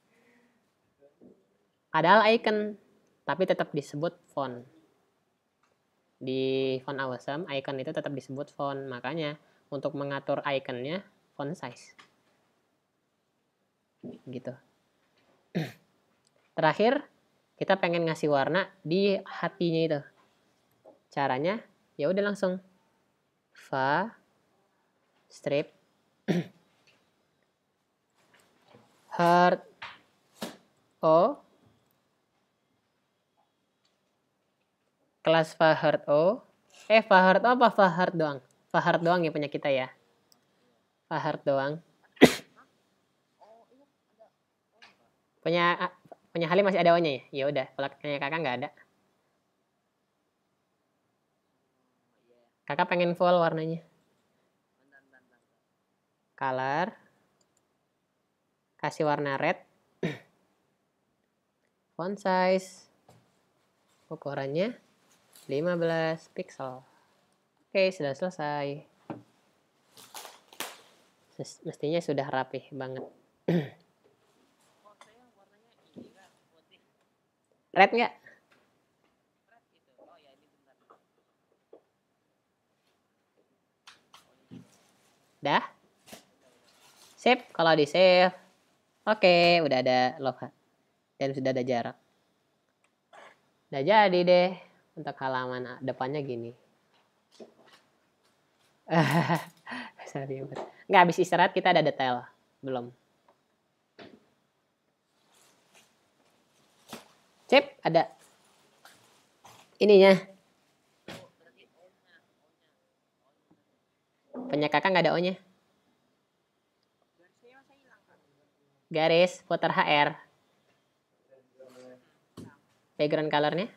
Padahal icon, tapi tetap disebut font. Di font awesome, icon itu tetap disebut font. Makanya untuk mengatur iconnya font size. Gitu. Terakhir, kita pengen ngasih warna di hatinya itu. Caranya, ya udah langsung va strip heart o kelas va heart o eh va heart o apa va heart doang? Va heart doang ya punya kita ya. Va heart doang. punya punya Halim masih ada O-nya ya? Ya udah, kalau punya kakak nggak ada. Kakak pengen full warnanya. Color. Kasih warna red. Font size. Ukurannya lima belas pixel. Oke, sudah selesai. Mestinya sudah rapih banget. Red nggak? Dah? Sip, kalau di save. Oke, udah ada log dan sudah ada jarak. Udah jadi deh untuk halaman depannya gini. Nggak, habis istirahat kita ada detail. Belum. Sip, ada ininya. Punya kakak nggak ada O-nya. Garis footer H R. Background colornya.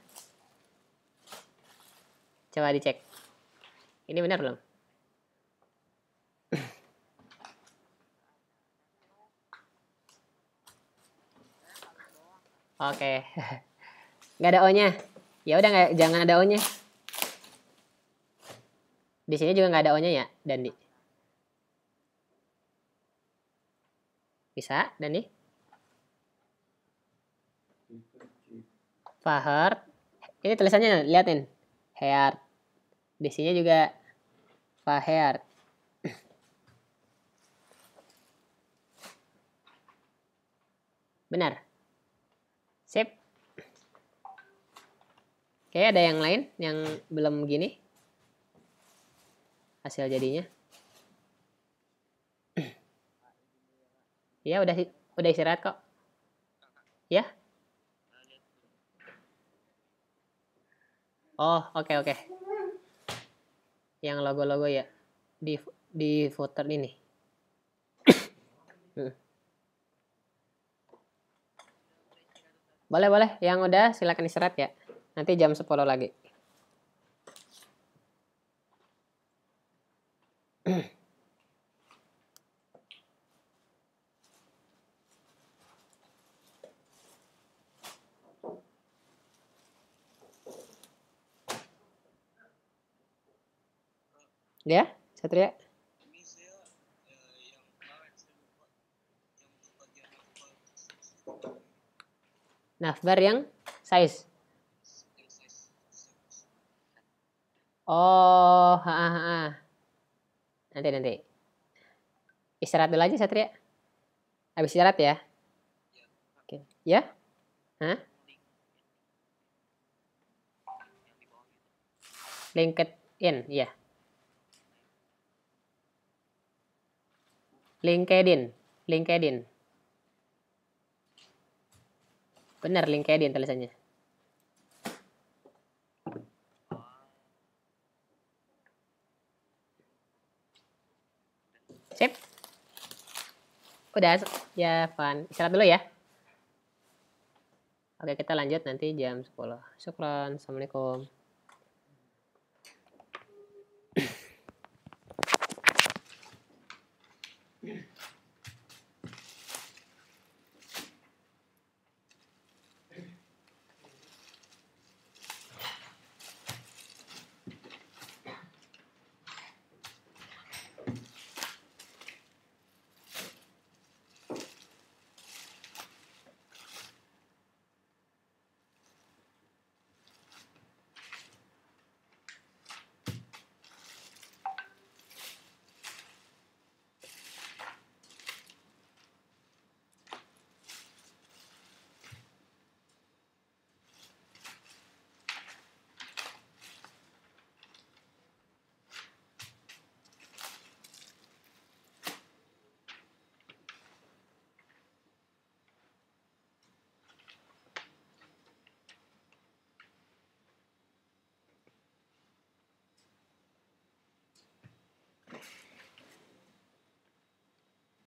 Coba dicek. Ini benar belum? Oke. Nggak ada O-nya. Ya udah nggak, jangan ada O-nya. Di sini juga nggak ada O-nya ya, Dandi. Bisa, Dandi? Fahart. Ini tulisannya liatin. Heart. Di sini juga Faheart. Benar. Sip. Oke, ada yang lain yang belum gini? Hasil jadinya. Ya, udah udah istirahat kok. Ya? Oh, oke oke. Yang logo-logo ya di di footer ini. Hmm. Boleh boleh, yang udah silakan istirahat ya. Nanti jam sepuluh lagi. Ya, Satria.
Ini saya eh, yang kemarin saya lupa yang untuk bagian apa
Navbar yang size.
yang size size.
Oh, ha, ha, ha. Nanti nanti. Istirahat dulu aja Satria. Habis istirahat ya. Oke. Ya? Hah? LinkedIn, iya. LinkedIn, LinkedIn. Benar LinkedIn tulisannya. Sip. Udah, ya Van. Istirahat dulu ya. Oke, kita lanjut nanti jam sepuluh. Syukron. Assalamualaikum.